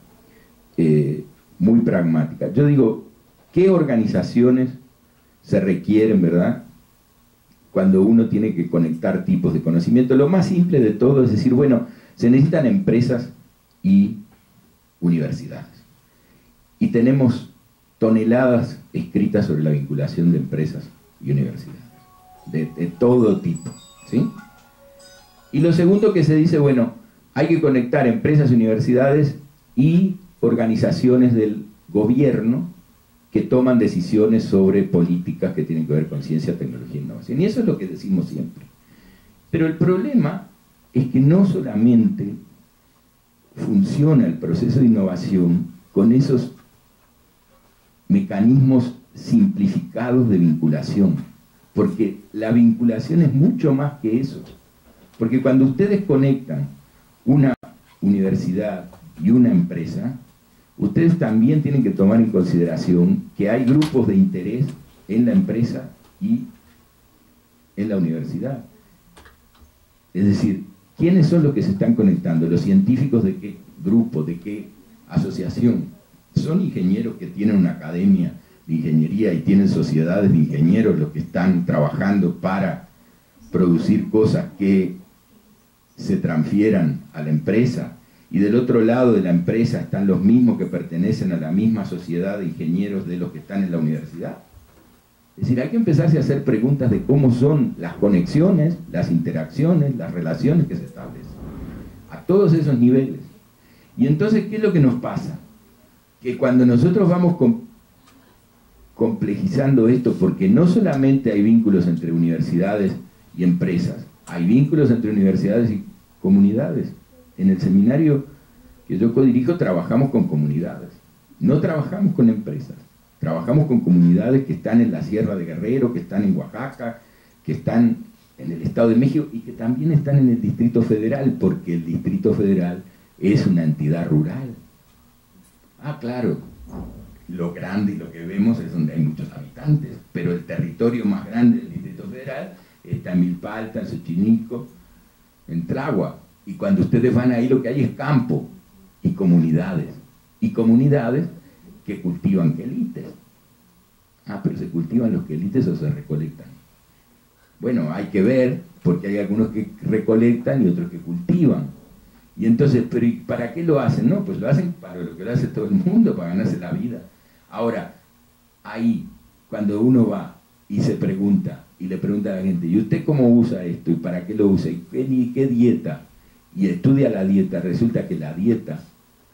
muy pragmática. Yo digo, ¿qué organizaciones se requieren, verdad?, cuando uno tiene que conectar tipos de conocimiento? Lo más simple de todo es decir, bueno, se necesitan empresas y universidades. Y tenemos toneladas escritas sobre la vinculación de empresas y universidades, de todo tipo, ¿sí? Y lo segundo que se dice, bueno, hay que conectar empresas y universidades y organizaciones del gobierno que toman decisiones sobre políticas que tienen que ver con ciencia, tecnología e innovación. Y eso es lo que decimos siempre. Pero el problema es que no solamente funciona el proceso de innovación con esos mecanismos simplificados de vinculación, porque la vinculación es mucho más que eso. Porque cuando ustedes conectan una universidad y una empresa, ustedes también tienen que tomar en consideración que hay grupos de interés en la empresa y en la universidad. Es decir, ¿quiénes son los que se están conectando? ¿Los científicos de qué grupo, de qué asociación? ¿Son ingenieros que tienen una academia de ingeniería y tienen sociedades de ingenieros los que están trabajando para producir cosas que se transfieran a la empresa? Y del otro lado de la empresa están los mismos que pertenecen a la misma sociedad de ingenieros de los que están en la universidad. Es decir, hay que empezarse a hacer preguntas de cómo son las conexiones, las interacciones, las relaciones que se establecen a todos esos niveles. Y entonces, ¿qué es lo que nos pasa? Que cuando nosotros vamos complejizando esto, porque no solamente hay vínculos entre universidades y empresas, hay vínculos entre universidades y comunidades. En el seminario que yo codirijo trabajamos con comunidades, no trabajamos con empresas, trabajamos con comunidades que están en la Sierra de Guerrero, que están en Oaxaca, que están en el Estado de México y que también están en el Distrito Federal, porque el Distrito Federal es una entidad rural. Ah, claro, lo grande y lo que vemos es donde hay muchos habitantes, pero el territorio más grande del Distrito Federal está en Milpa Alta, en Xochimilco, en Tláhuac. Y cuando ustedes van ahí lo que hay es campo y comunidades que cultivan quelites. Ah, pero ¿se cultivan los quelites o se recolectan? Bueno, hay que ver, porque hay algunos que recolectan y otros que cultivan. Y entonces, ¿pero y para qué lo hacen? No, pues lo hacen para lo que lo hace todo el mundo, para ganarse la vida. Ahora, ahí, cuando uno va y se pregunta, y le pregunta a la gente, ¿y usted cómo usa esto? ¿Y para qué lo usa? ¿Y qué dieta? Y estudia la dieta, resulta que la dieta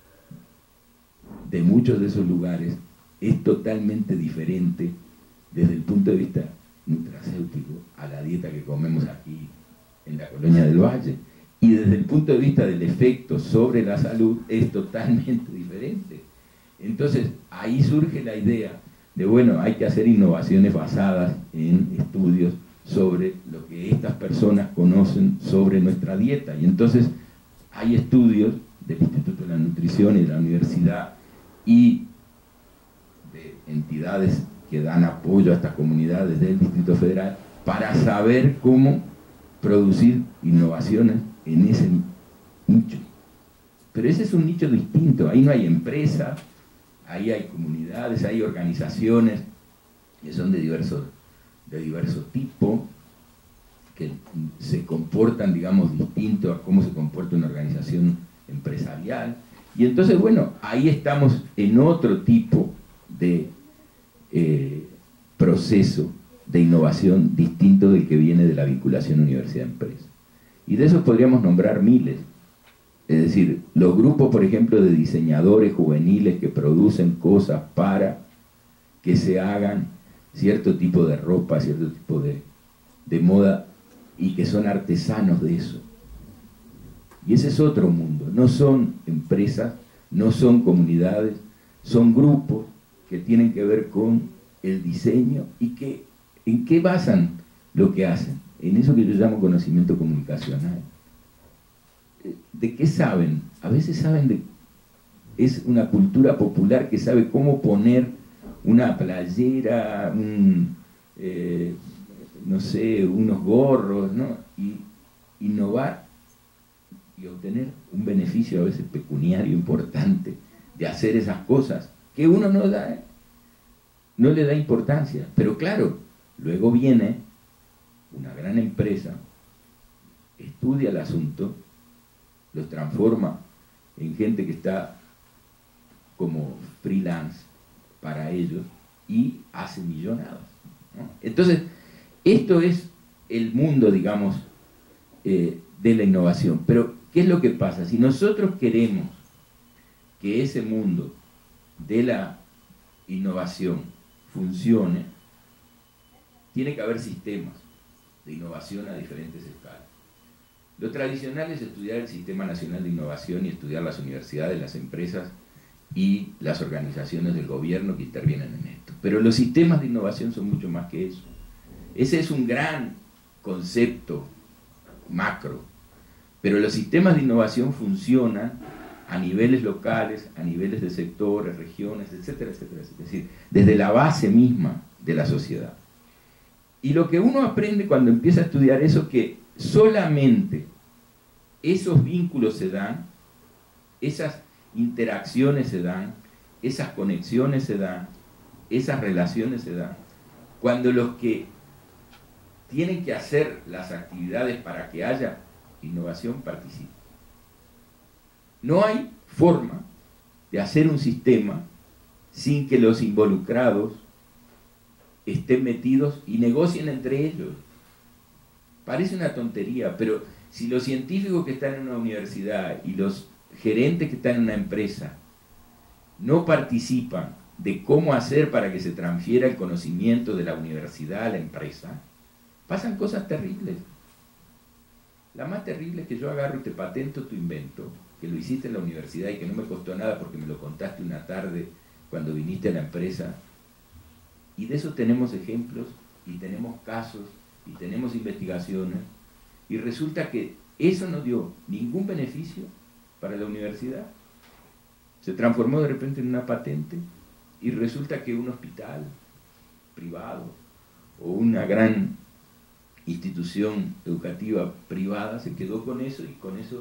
de muchos de esos lugares es totalmente diferente desde el punto de vista nutracéutico a la dieta que comemos aquí en la Colonia del Valle. Y desde el punto de vista del efecto sobre la salud es totalmente diferente. Entonces, ahí surge la idea de, bueno, hay que hacer innovaciones basadas en estudios sobre lo que estas personas conocen sobre nuestra dieta. Y entonces hay estudios del Instituto de la Nutrición y de la Universidad y de entidades que dan apoyo a estas comunidades del Distrito Federal para saber cómo producir innovaciones en ese nicho. Pero ese es un nicho distinto, ahí no hay empresas, ahí hay comunidades, hay organizaciones que son de diverso tipo, que se comportan, digamos, distinto a cómo se comporta una organización empresarial. Y entonces, bueno, ahí estamos en otro tipo de proceso de innovación distinto del que viene de la vinculación universidad-empresa. Y de esos podríamos nombrar miles. Es decir, los grupos, por ejemplo, de diseñadores juveniles que producen cosas para que se hagan cierto tipo de ropa, cierto tipo de moda, y que son artesanos de eso. Y ese es otro mundo, no son empresas, no son comunidades, son grupos que tienen que ver con el diseño y que ¿en qué basan lo que hacen? En eso que yo llamo conocimiento comunicacional. ¿De qué saben? A veces saben es una cultura popular que sabe cómo poner una playera, no sé, unos gorros, ¿no? Y innovar y obtener un beneficio a veces pecuniario importante de hacer esas cosas que uno no le da importancia. Pero claro, luego viene una gran empresa, estudia el asunto, los transforma en gente que está como freelance para ellos y hace millonadas, ¿no? Entonces, esto es el mundo, digamos, de la innovación. Pero, ¿qué es lo que pasa? Si nosotros queremos que ese mundo de la innovación funcione, tiene que haber sistemas de innovación a diferentes escalas. Lo tradicional es estudiar el Sistema Nacional de Innovación y estudiar las universidades, las empresas y las organizaciones del gobierno que intervienen en esto. Pero los sistemas de innovación son mucho más que eso. Ese es un gran concepto macro, pero los sistemas de innovación funcionan a niveles locales, a niveles de sectores, regiones, etcétera, etcétera. Es decir, desde la base misma de la sociedad. Y lo que uno aprende cuando empieza a estudiar eso, que solamente esos vínculos se dan, esas interacciones se dan, esas conexiones se dan, esas relaciones se dan, cuando los que tienen que hacer las actividades para que haya innovación participan. No hay forma de hacer un sistema sin que los involucrados estén metidos y negocien entre ellos. Parece una tontería, pero si los científicos que están en una universidad y los gerentes que están en una empresa no participan de cómo hacer para que se transfiera el conocimiento de la universidad a la empresa, pasan cosas terribles. La más terrible es que yo agarro y te patento tu invento, que lo hiciste en la universidad y que no me costó nada porque me lo contaste una tarde cuando viniste a la empresa. Y de eso tenemos ejemplos, y tenemos casos, y tenemos investigaciones, y resulta que eso no dio ningún beneficio para la universidad. Se transformó de repente en una patente, y resulta que un hospital privado, o una gran institución educativa privada se quedó con eso, y con eso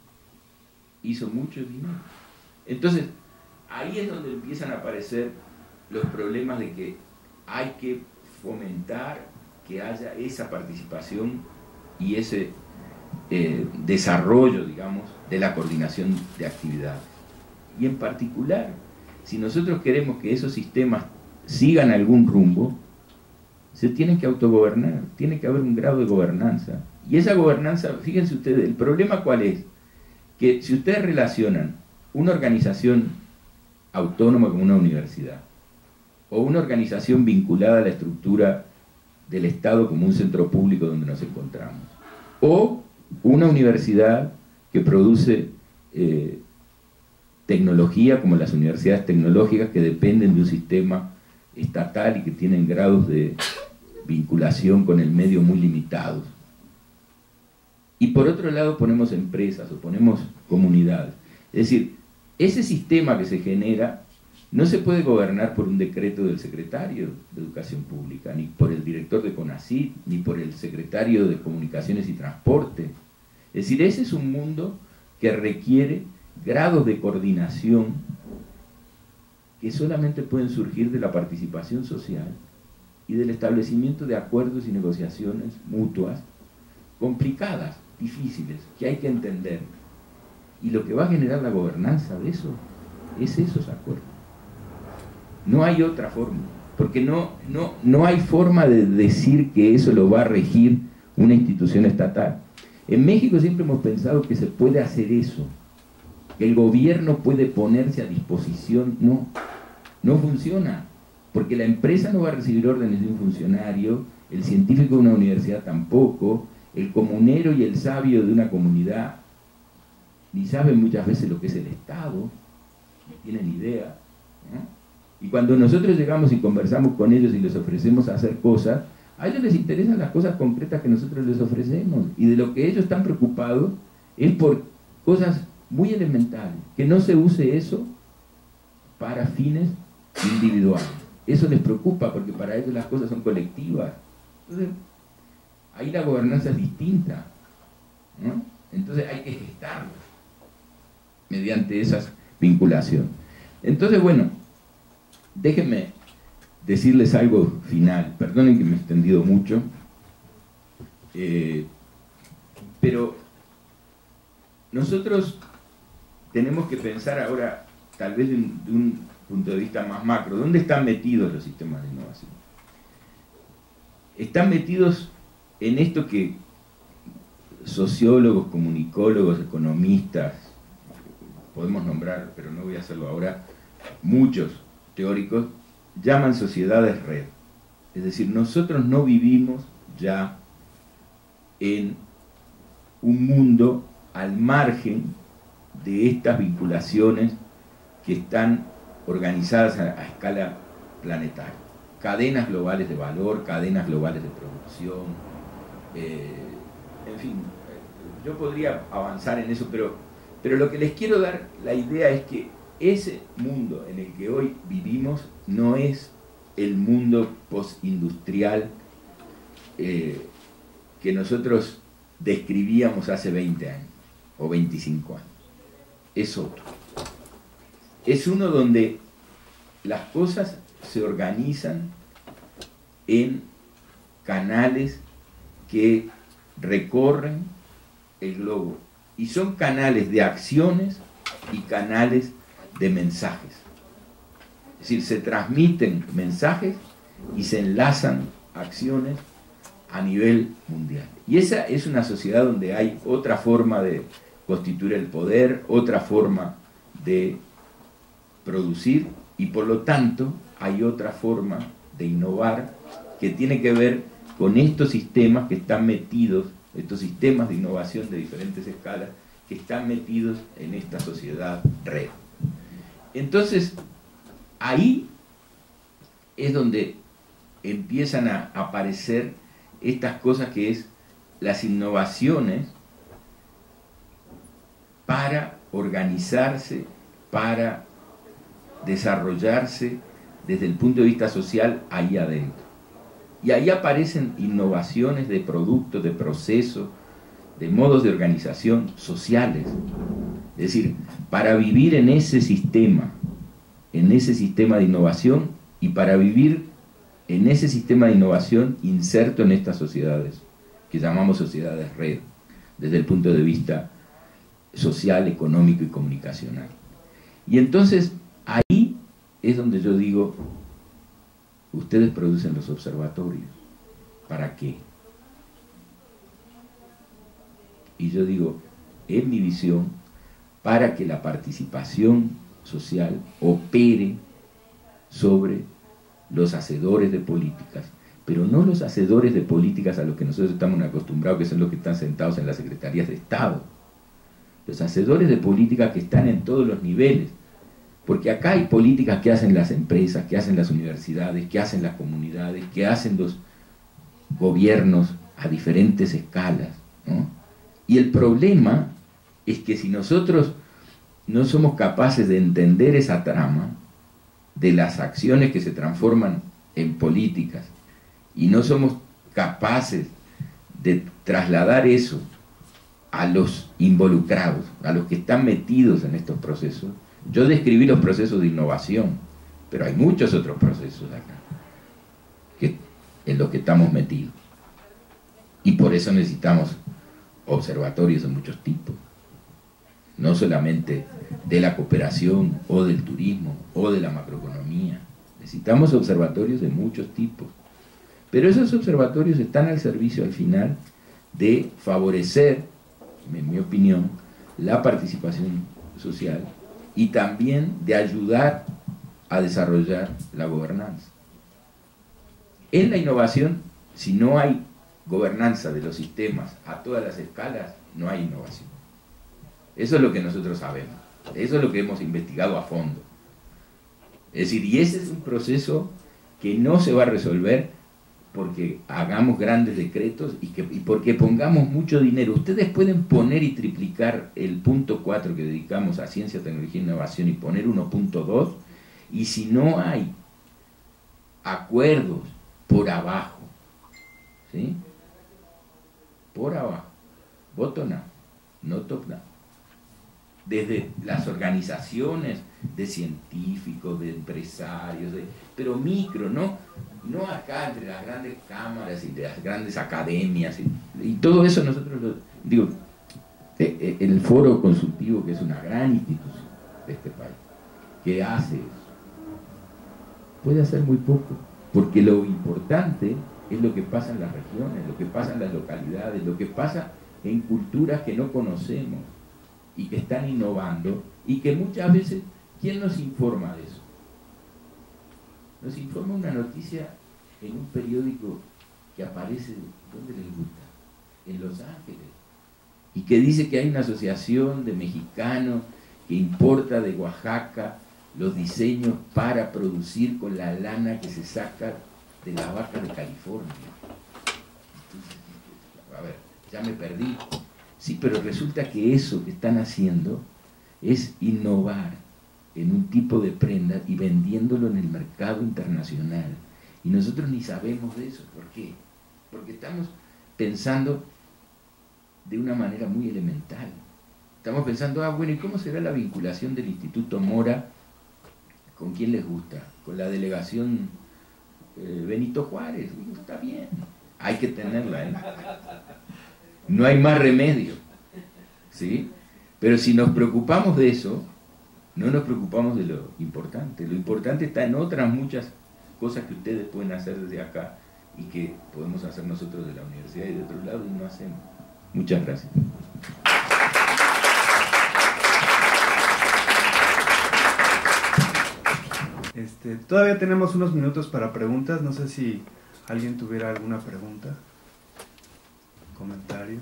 hizo mucho dinero. Entonces, ahí es donde empiezan a aparecer los problemas de que hay que fomentar que haya esa participación y ese desarrollo, digamos, de la coordinación de actividades. Y en particular, si nosotros queremos que esos sistemas sigan algún rumbo, se tienen que autogobernar, tiene que haber un grado de gobernanza. Y esa gobernanza, fíjense ustedes, el problema ¿cuál es? Que si ustedes relacionan una organización autónoma con una universidad, o una organización vinculada a la estructura del Estado como un centro público donde nos encontramos, o una universidad que produce tecnología como las universidades tecnológicas que dependen de un sistema estatal y que tienen grados de vinculación con el medio muy limitados. Y por otro lado ponemos empresas o ponemos comunidades. Es decir, ese sistema que se genera no se puede gobernar por un decreto del secretario de Educación Pública, ni por el director de CONACYT, ni por el secretario de Comunicaciones y Transporte. Es decir, ese es un mundo que requiere grados de coordinación que solamente pueden surgir de la participación social y del establecimiento de acuerdos y negociaciones mutuas complicadas, difíciles, que hay que entender. Y lo que va a generar la gobernanza de eso es esos acuerdos. No hay otra forma, porque no hay forma de decir que eso lo va a regir una institución estatal. En México siempre hemos pensado que se puede hacer eso, que el gobierno puede ponerse a disposición. No funciona, porque la empresa no va a recibir órdenes de un funcionario, el científico de una universidad tampoco, el comunero y el sabio de una comunidad ni saben muchas veces lo que es el Estado. no tienen idea, ¿no? Y cuando nosotros llegamos y conversamos con ellos y les ofrecemos hacer cosas, a ellos les interesan las cosas concretas que nosotros les ofrecemos, y de lo que ellos están preocupados es por cosas muy elementales, que no se use eso para fines individuales. Eso les preocupa porque para ellos las cosas son colectivas. Entonces, ahí la gobernanza es distinta, ¿no? Entonces hay que gestarla mediante esas vinculaciones. Entonces, bueno, déjenme decirles algo final. Perdonen que me he extendido mucho, pero nosotros tenemos que pensar ahora, tal vez de un punto de vista más macro, ¿dónde están metidos los sistemas de innovación? Están metidos en esto que sociólogos, comunicólogos, economistas, podemos nombrar, pero no voy a hacerlo ahora, muchos teóricos llaman sociedades red. Es decir, nosotros no vivimos ya en un mundo al margen de estas vinculaciones que están organizadas a escala planetaria. Cadenas globales de valor, cadenas globales de producción, en fin, yo podría avanzar en eso, pero lo que les quiero dar la idea es que ese mundo en el que hoy vivimos no es el mundo postindustrial que nosotros describíamos hace 20 años o 25 años. Es otro. Es uno donde las cosas se organizan en canales que recorren el globo, y son canales de acciones y canales de mensajes. Es decir, se transmiten mensajes y se enlazan acciones a nivel mundial. Y esa es una sociedad donde hay otra forma de constituir el poder, otra forma de producir, y por lo tanto hay otra forma de innovar que tiene que ver con estos sistemas que están metidos, estos sistemas de innovación de diferentes escalas que están metidos en esta sociedad red. Entonces, ahí es donde empiezan a aparecer estas cosas que es las innovaciones para organizarse, para desarrollarse desde el punto de vista social ahí adentro. Y ahí aparecen innovaciones de productos, de procesos, de modos de organización sociales. Es decir, para vivir en ese sistema de innovación, y para vivir en ese sistema de innovación inserto en estas sociedades, que llamamos sociedades red, desde el punto de vista social, económico y comunicacional. Y entonces, ahí es donde yo digo, ustedes producen los observatorios. ¿Para qué? Y yo digo, en mi visión, para que la participación social opere sobre los hacedores de políticas, pero no los hacedores de políticas a los que nosotros estamos acostumbrados, que son los que están sentados en las secretarías de Estado. Los hacedores de políticas que están en todos los niveles, porque acá hay políticas que hacen las empresas, que hacen las universidades, que hacen las comunidades, que hacen los gobiernos a diferentes escalas, ¿no? Y el problema es que si nosotros no somos capaces de entender esa trama de las acciones que se transforman en políticas, y no somos capaces de trasladar eso a los involucrados, a los que están metidos en estos procesos. Yo describí los procesos de innovación, pero hay muchos otros procesos acá en los que estamos metidos. Y por eso necesitamos observatorios de muchos tipos, no solamente de la cooperación o del turismo o de la macroeconomía. Necesitamos observatorios de muchos tipos, pero esos observatorios están al servicio al final de favorecer, en mi opinión, la participación social y también de ayudar a desarrollar la gobernanza. En la innovación, si no hay gobernanza de los sistemas a todas las escalas, no hay innovación. Eso es lo que nosotros sabemos. Eso es lo que hemos investigado a fondo. Es decir, y ese es un proceso que no se va a resolver porque hagamos grandes decretos y porque pongamos mucho dinero. Ustedes pueden poner y triplicar el punto 4 que dedicamos a ciencia, tecnología e innovación y poner 1.2, y si no hay acuerdos por abajo, ¿sí? Por abajo, bottom up, no top down, desde las organizaciones de científicos, de empresarios, pero micro, no acá entre las grandes cámaras y las grandes academias, y todo eso nosotros digo, el foro consultivo, que es una gran institución de este país, que hace eso, puede hacer muy poco, porque lo importante es lo que pasa en las regiones, lo que pasa en las localidades, lo que pasa en culturas que no conocemos y que están innovando, y que muchas veces, ¿quién nos informa de eso? Nos informa una noticia en un periódico que aparece, ¿dónde les gusta? En Los Ángeles, y que dice que hay una asociación de mexicanos que importa de Oaxaca los diseños para producir con la lana que se saca de la vaca de California. Entonces, a ver, ya me perdí. Sí, pero resulta que eso que están haciendo es innovar en un tipo de prenda y vendiéndolo en el mercado internacional. Y nosotros ni sabemos de eso. ¿Por qué? Porque estamos pensando de una manera muy elemental. Estamos pensando, bueno, ¿y cómo será la vinculación del Instituto Mora? ¿Con quién les gusta? Con la delegación Benito Juárez. Está bien, hay que tenerla, ¿eh? No hay más remedio, ¿sí? Pero si nos preocupamos de eso, no nos preocupamos de lo importante. Lo importante está en otras muchas cosas que ustedes pueden hacer desde acá y que podemos hacer nosotros de la universidad y de otro lado y no hacemos. Muchas gracias. Todavía tenemos unos minutos para preguntas. No sé si alguien tuviera alguna pregunta, comentario.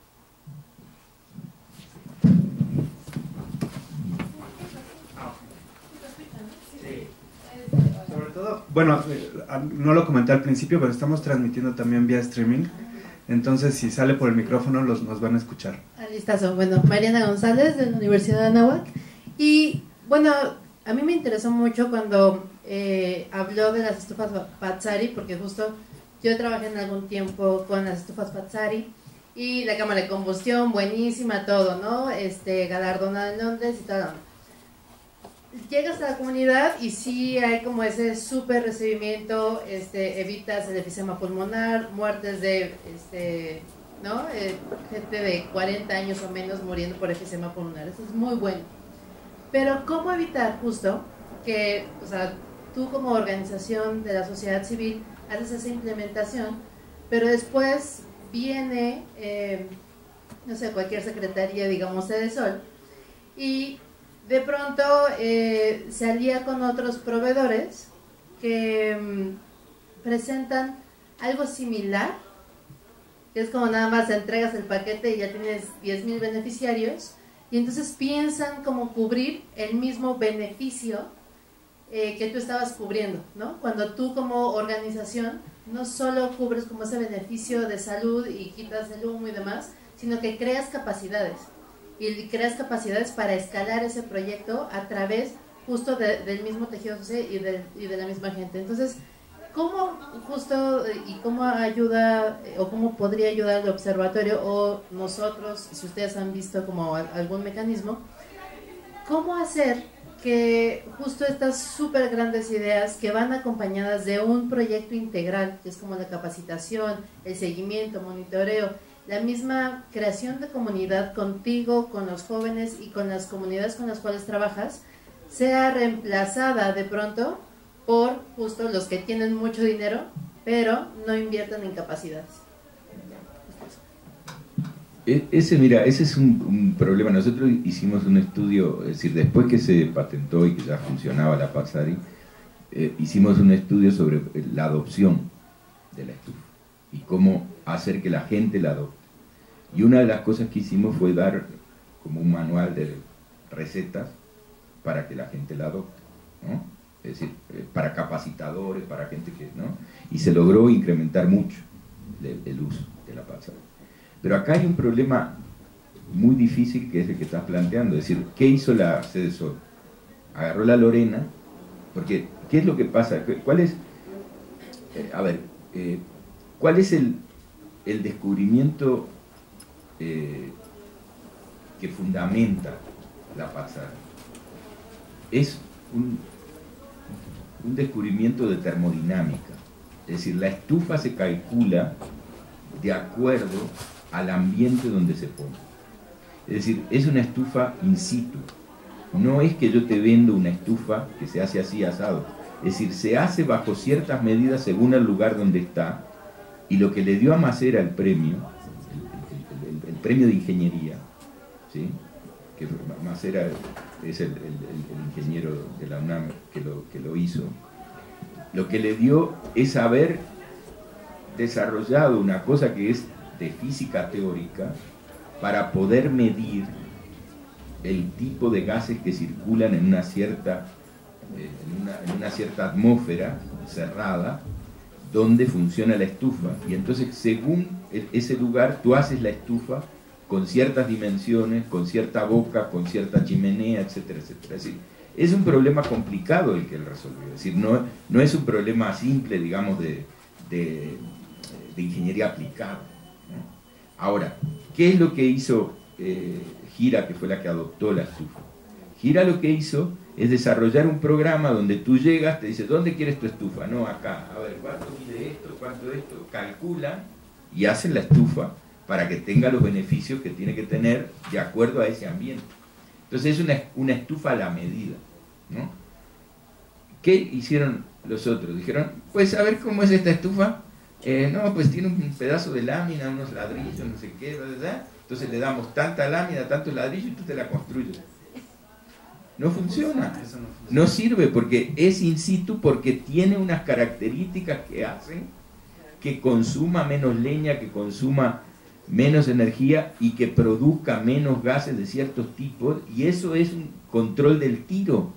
Sobre todo, bueno, no lo comenté al principio, pero estamos transmitiendo también vía streaming. Entonces, si sale por el micrófono, nos van a escuchar. Listazo. Bueno, Mariana González, de la Universidad de Anáhuac. Y, bueno, a mí me interesó mucho cuando habló de las estufas Pazzari, porque justo yo trabajé en algún tiempo con las estufas Pazzari y la cámara de combustión, buenísima, todo, ¿no? Galardonada en Londres y todo. Llegas a la comunidad y sí hay como ese súper recibimiento, evitas el efisema pulmonar, muertes de, ¿no? Gente de 40 años o menos muriendo por efisema pulmonar, eso es muy bueno. Pero ¿cómo evitar justo que, o sea, tú como organización de la sociedad civil haces esa implementación, pero después viene, no sé, cualquier secretaría, digamos, de Sol, y de pronto se alía con otros proveedores que presentan algo similar, que es como nada más entregas el paquete y ya tienes 10,000 beneficiarios, y entonces piensan como cubrir el mismo beneficio que tú estabas cubriendo, ¿no? Cuando tú como organización no solo cubres como ese beneficio de salud y quitas el humo y demás, sino que creas capacidades. Y creas capacidades para escalar ese proyecto a través justo del mismo tejido social y de la misma gente. Entonces, ¿cómo justo y cómo ayuda o cómo podría ayudar el observatorio o nosotros, si ustedes han visto como algún mecanismo, cómo hacer que justo estas súper grandes ideas que van acompañadas de un proyecto integral, que es como la capacitación, el seguimiento, monitoreo, la misma creación de comunidad contigo, con los jóvenes y con las comunidades con las cuales trabajas, sea reemplazada de pronto por justo los que tienen mucho dinero, pero no invierten en capacidades? Mira, ese es un problema. Nosotros hicimos un estudio, es decir, después que se patentó y que ya funcionaba la Pazzari, hicimos un estudio sobre la adopción de la estufa y cómo hacer que la gente la adopte. Y una de las cosas que hicimos fue dar como un manual de recetas para que la gente la adopte, ¿no? Es decir, para capacitadores, para gente que, ¿no? Y se logró incrementar mucho el uso de la Patsari. Pero acá hay un problema muy difícil que es el que estás planteando, es decir, ¿qué hizo la CDSOL? Agarró la Lorena, porque ¿qué es lo que pasa? ¿Cuál es, cuál es el descubrimiento que fundamenta la Patsari? Es un descubrimiento de termodinámica, es decir, la estufa se calcula de acuerdo al ambiente donde se pone. Es decir, es una estufa in situ. No es que yo te vendo una estufa que se hace así asado. Es decir, se hace bajo ciertas medidas según el lugar donde está. Y lo que le dio a Macera el premio, el premio de ingeniería, ¿sí? Que Macera es el ingeniero de la UNAM que lo hizo, lo que le dio es haber desarrollado una cosa que es de física teórica para poder medir el tipo de gases que circulan en una cierta atmósfera cerrada donde funciona la estufa, y entonces según ese lugar tú haces la estufa con ciertas dimensiones, con cierta boca, con cierta chimenea, etcétera, etcétera. Es decir, es un problema complicado el que él resolvió, es decir, no es un problema simple, digamos, de ingeniería aplicada, ¿no? Ahora, ¿qué es lo que hizo Gira, que fue la que adoptó la estufa? Gira lo que hizo es desarrollar un programa donde tú llegas, te dice, ¿dónde quieres tu estufa? No, acá. A ver, ¿cuánto mide esto? ¿Cuánto esto? Calculan y hacen la estufa para que tenga los beneficios que tiene que tener de acuerdo a ese ambiente. Entonces es una estufa a la medida, ¿no? ¿Qué hicieron los otros? Dijeron, pues a ver cómo es esta estufa. No, pues tiene un pedazo de lámina, unos ladrillos, no sé qué, ¿verdad? Entonces le damos tanta lámina, tantos ladrillos y tú te la construyes. No funciona, no sirve porque es in situ, porque tiene unas características que hacen que consuma menos leña, que consuma menos energía y que produzca menos gases de ciertos tipos, y eso es un control del tiro.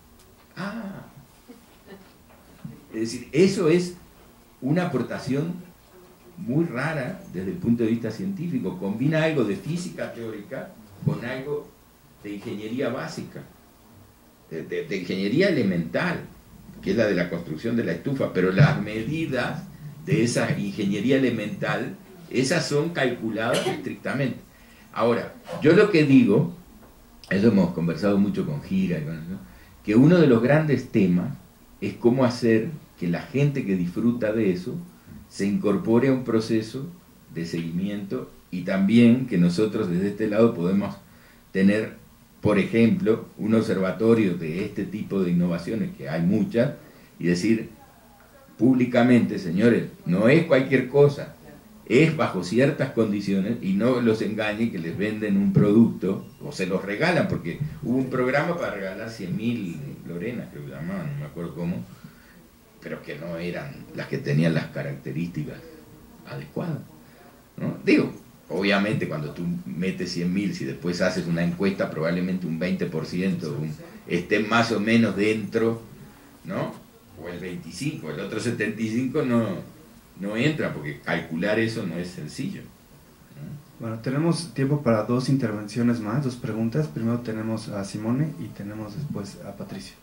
Es decir, eso es una aportación muy rara desde el punto de vista científico. Combina algo de física teórica con algo de ingeniería básica, de ingeniería elemental, que es la de la construcción de la estufa, pero las medidas de esa ingeniería elemental, esas son calculadas estrictamente. Ahora, yo lo que digo, eso hemos conversado mucho con Gira, ¿no? Que uno de los grandes temas es cómo hacer que la gente que disfruta de eso se incorpore a un proceso de seguimiento, y también que nosotros desde este lado podemos tener, por ejemplo, un observatorio de este tipo de innovaciones, que hay muchas, y decir públicamente, señores, no es cualquier cosa, es bajo ciertas condiciones, y no los engañen que les venden un producto o se los regalan, porque hubo un programa para regalar 100.000 Lorenas, creo que llamaban, no me acuerdo cómo, pero que no eran las que tenían las características adecuadas, ¿no? Digo, obviamente cuando tú metes 100.000, si después haces una encuesta, probablemente un 20% esté más o menos dentro, ¿no? O el 25%, el otro 75% no entra, porque calcular eso no es sencillo, ¿no? Bueno, tenemos tiempo para dos intervenciones más, dos preguntas. Primero tenemos a Simone y tenemos después a Patricio.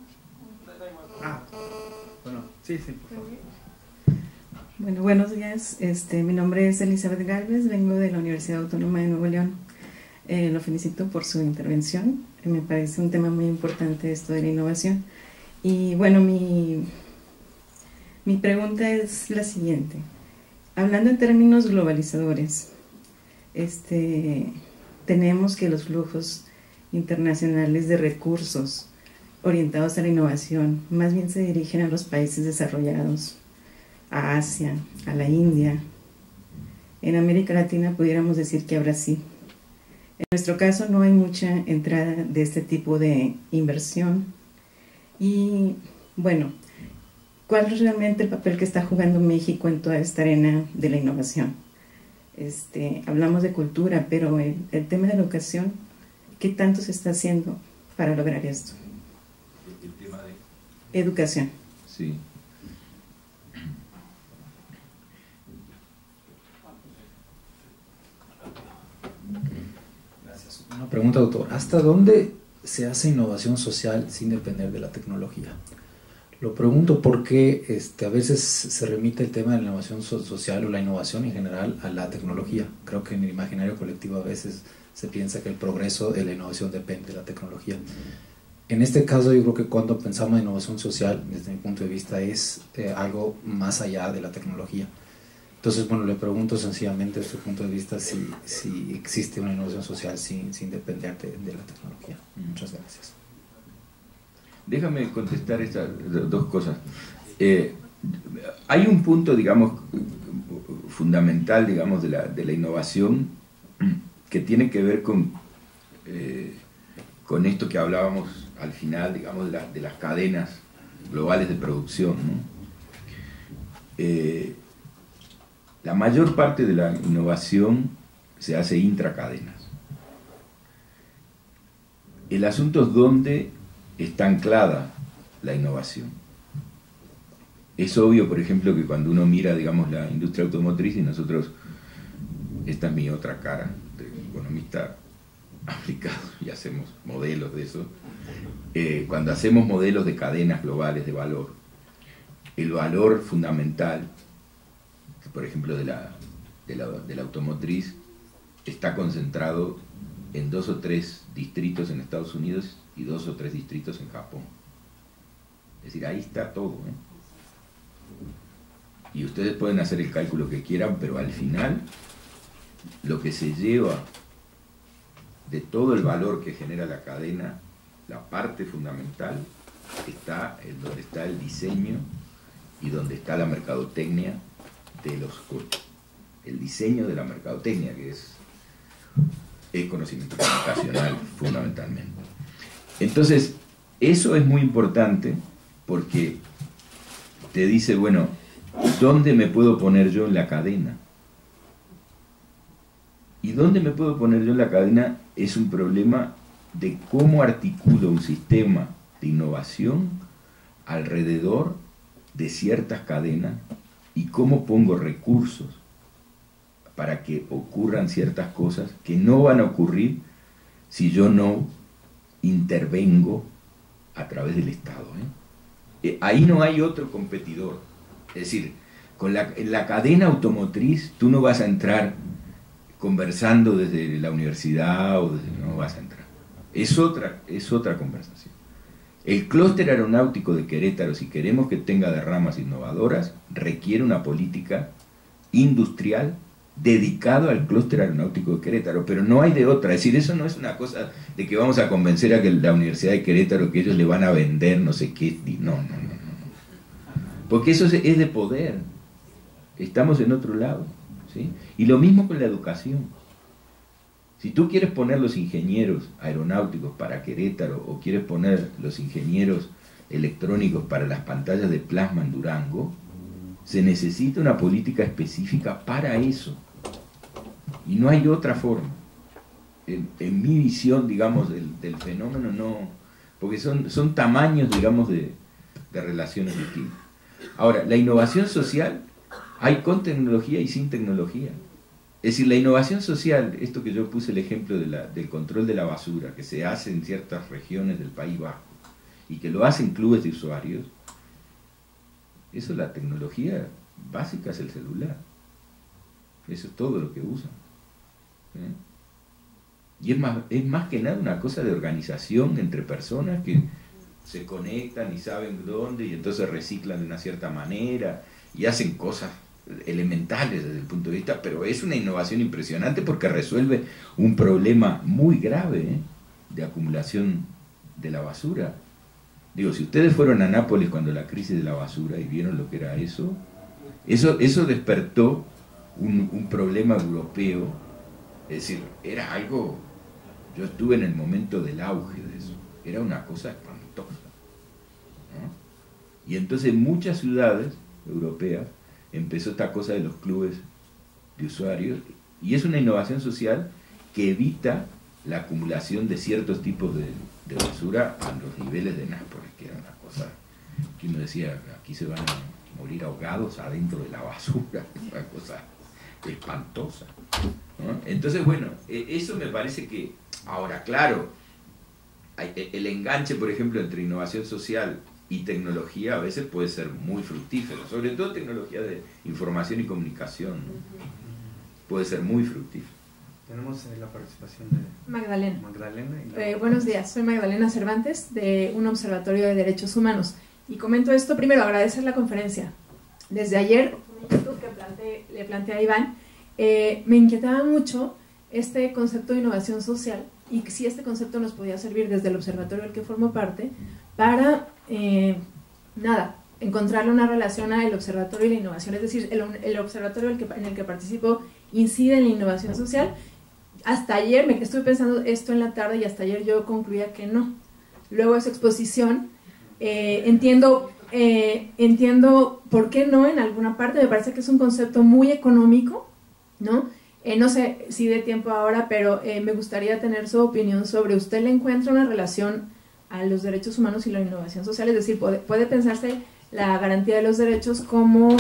Bueno, sí, por favor. Bueno, buenos días. Mi nombre es Elizabeth Galvez, vengo de la Universidad Autónoma de Nuevo León. Lo felicito por su intervención. Me parece un tema muy importante esto de la innovación. Y bueno, mi pregunta es la siguiente. Hablando en términos globalizadores, tenemos que los flujos internacionales de recursos orientados a la innovación más bien se dirigen a los países desarrollados, a Asia, a la India. En América Latina pudiéramos decir que a Brasil. En nuestro caso no hay mucha entrada de este tipo de inversión. Y bueno, ¿cuál es realmente el papel que está jugando México en toda esta arena de la innovación? Hablamos de cultura, pero el tema de educación ¿Qué tanto se está haciendo para lograr esto? El tema de educación. Sí. Gracias. Una pregunta, doctor. ¿Hasta dónde se hace innovación social sin depender de la tecnología? Lo pregunto porque a veces se remite el tema de la innovación social o la innovación en general a la tecnología. Creo que en el imaginario colectivo a veces se piensa que el progreso de la innovación depende de la tecnología. En este caso yo creo que cuando pensamos en innovación social, desde mi punto de vista, es algo más allá de la tecnología. Entonces, bueno, le pregunto sencillamente desde su punto de vista si existe una innovación social sin depender de la tecnología. Muchas gracias. Déjame contestar estas dos cosas. Hay un punto, digamos, fundamental, digamos, de la innovación que tiene que ver con esto que hablábamos al final, digamos, de las cadenas globales de producción, ¿no? La mayor parte de la innovación se hace intracadenas. El asunto es dónde está anclada la innovación. Es obvio, por ejemplo, que cuando uno mira, digamos, la industria automotriz, y nosotros, esta es mi otra cara de economista aplicado, y hacemos modelos de eso, cuando hacemos modelos de cadenas globales de valor, el valor fundamental, por ejemplo, de la automotriz, está concentrado en 2 o 3 distritos en Estados Unidos y 2 o 3 distritos en Japón. Es decir, ahí está todo, ¿eh? Y ustedes pueden hacer el cálculo que quieran, pero al final lo que se lleva de todo el valor que genera la cadena, la parte fundamental, está en donde está el diseño y donde está la mercadotecnia de los coches. El diseño de la mercadotecnia, que es conocimiento comunicacional fundamentalmente. Entonces, eso es muy importante porque te dice, bueno, ¿dónde me puedo poner yo en la cadena? Y dónde me puedo poner yo en la cadena es un problema de cómo articulo un sistema de innovación alrededor de ciertas cadenas y cómo pongo recursos para que ocurran ciertas cosas que no van a ocurrir si yo no intervengo a través del Estado, ¿eh? Ahí no hay otro competidor. Es decir, en la cadena automotriz tú no vas a entrar conversando desde la universidad no vas a entrar. Es otra conversación. El clúster aeronáutico de Querétaro, si queremos que tenga derramas innovadoras, requiere una política industrial dedicado al clúster aeronáutico de Querétaro, pero no hay de otra. Es decir, eso no es una cosa de que vamos a convencer a que la Universidad de Querétaro que ellos le van a vender no sé qué. No. Porque eso es de poder. Estamos en otro lado, ¿sí? Y lo mismo con la educación. Si tú quieres poner los ingenieros aeronáuticos para Querétaro o quieres poner los ingenieros electrónicos para las pantallas de plasma en Durango, se necesita una política específica para eso. Y no hay otra forma. En mi visión, digamos, del fenómeno, no. Porque son tamaños, digamos, de relaciones distintas. Ahora, la innovación social hay con tecnología y sin tecnología. Es decir, la innovación social, esto que yo puse el ejemplo del control de la basura, que se hace en ciertas regiones del País Vasco, y que lo hacen clubes de usuarios, eso, la tecnología básica es el celular. Eso es todo lo que usan. Y es más que nada una cosa de organización entre personas que se conectan y saben dónde, y entonces reciclan de una cierta manera, y hacen cosas elementales desde el punto de vista, pero es una innovación impresionante porque resuelve un problema muy grave, de acumulación de la basura. Digo, si ustedes fueron a Nápoles cuando la crisis de la basura y vieron lo que era eso despertó un problema europeo. Es decir, era algo, yo estuve en el momento del auge de eso, era una cosa espantosa, ¿no? Y entonces en muchas ciudades europeas empezó esta cosa de los clubes de usuarios, y es una innovación social que evita la acumulación de ciertos tipos de basura a los niveles de Nápoles, que era una cosa que uno decía, aquí se van a morir ahogados adentro de la basura, una cosa espantosa, ¿no? Entonces, bueno, eso me parece que, ahora, claro, el enganche, por ejemplo, entre innovación social y tecnología a veces puede ser muy fructífero, sobre todo tecnología de información y comunicación, ¿no? Puede ser muy fructífero. Tenemos la participación de Magdalena. Magdalena Buenos días, soy Magdalena Cervantes de un observatorio de derechos humanos y comento esto, primero agradecer la conferencia. Desde ayer, que le planteé a Iván, me inquietaba mucho este concepto de innovación social y si este concepto nos podía servir desde el observatorio del que formo parte para, encontrarle una relación al observatorio y la innovación, es decir, el observatorio en el que participo incide en la innovación social. Hasta ayer me estuve pensando esto en la tarde y hasta ayer yo concluía que no. Luego de su exposición, entiendo por qué no en alguna parte. Me parece que es un concepto muy económico, ¿no? No sé si de tiempo ahora, pero me gustaría tener su opinión sobre, ¿usted le encuentra una relación a los derechos humanos y la innovación social? Es decir, puede pensarse la garantía de los derechos como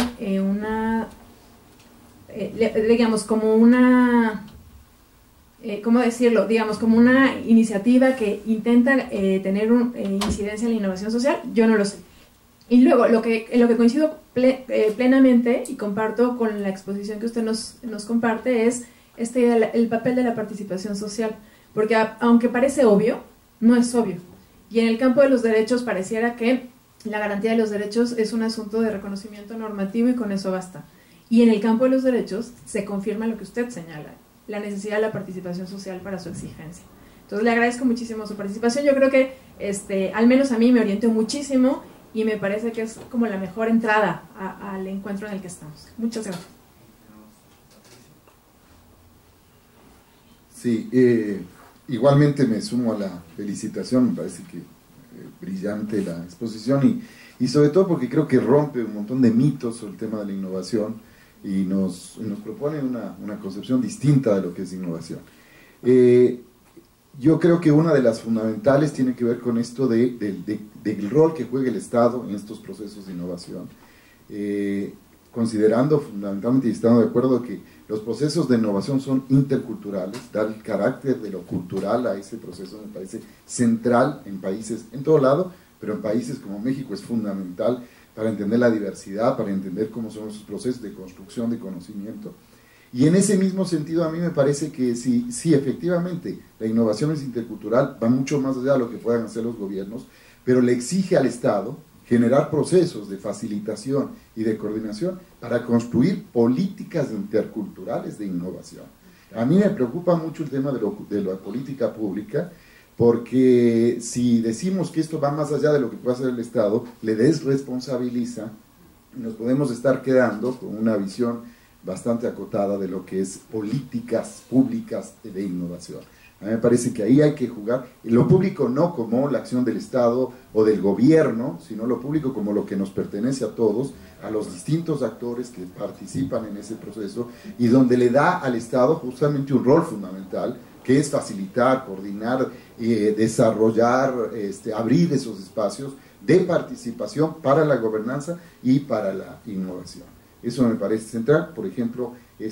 ¿cómo decirlo? Digamos, como una iniciativa que intenta tener incidencia en la innovación social. Yo no lo sé. Y luego, lo que coincido plenamente y comparto con la exposición que usted nos comparte es el papel de la participación social, porque aunque parece obvio, no es obvio. Y en el campo de los derechos pareciera que la garantía de los derechos es un asunto de reconocimiento normativo y con eso basta. Y en el campo de los derechos se confirma lo que usted señala, la necesidad de la participación social para su exigencia. Entonces le agradezco muchísimo su participación. Yo creo que al menos a mí me orientó muchísimo y me parece que es como la mejor entrada al encuentro en el que estamos. Muchas gracias. Sí, igualmente me sumo a la felicitación, me parece que brillante la exposición y sobre todo porque creo que rompe un montón de mitos sobre el tema de la innovación y nos propone una concepción distinta de lo que es innovación. Yo creo que una de las fundamentales tiene que ver con esto del rol que juega el Estado en estos procesos de innovación, considerando fundamentalmente y estando de acuerdo que los procesos de innovación son interculturales, dar el carácter de lo cultural a ese proceso me parece central en países, en todo lado, pero en países como México es fundamental para entender la diversidad, para entender cómo son esos procesos de construcción de conocimiento. Y en ese mismo sentido a mí me parece que sí, efectivamente, la innovación es intercultural, va mucho más allá de lo que puedan hacer los gobiernos, pero le exige al Estado generar procesos de facilitación y de coordinación para construir políticas interculturales de innovación. A mí me preocupa mucho el tema de la política pública, porque si decimos que esto va más allá de lo que puede hacer el Estado, le desresponsabiliza y nos podemos estar quedando con una visión bastante acotada de lo que es políticas públicas de innovación. A mí me parece que ahí hay que jugar, lo público no como la acción del Estado o del gobierno, sino lo público como lo que nos pertenece a todos, a los distintos actores que participan en ese proceso y donde le da al Estado justamente un rol fundamental, que es facilitar, coordinar, desarrollar, abrir esos espacios de participación para la gobernanza y para la innovación. Eso me parece central. Por ejemplo,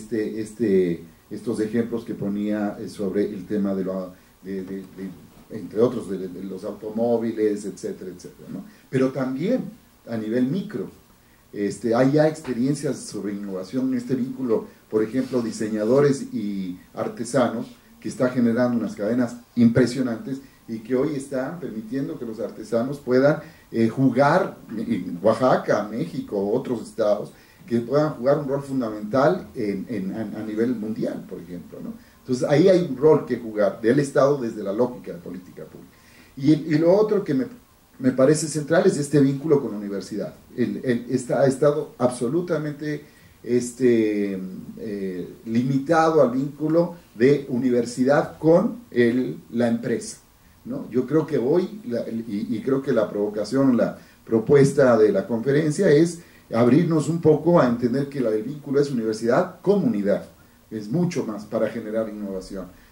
estos ejemplos que ponía sobre el tema entre otros, de los automóviles, etcétera, etcétera, ¿no? Pero también a nivel micro, hay ya experiencias sobre innovación en este vínculo, por ejemplo, diseñadores y artesanos, que está generando unas cadenas impresionantes y que hoy están permitiendo que los artesanos puedan jugar en Oaxaca, México, otros estados, que puedan jugar un rol fundamental a nivel mundial, por ejemplo, ¿no? Entonces ahí hay un rol que jugar del Estado desde la lógica de política pública. Y lo otro que me parece central es este vínculo con la universidad. Ha estado absolutamente limitado al vínculo de universidad con la empresa, ¿no? Yo creo que hoy, y creo que la provocación, la propuesta de la conferencia es abrirnos un poco a entender que el vínculo es universidad-comunidad, es mucho más para generar innovación.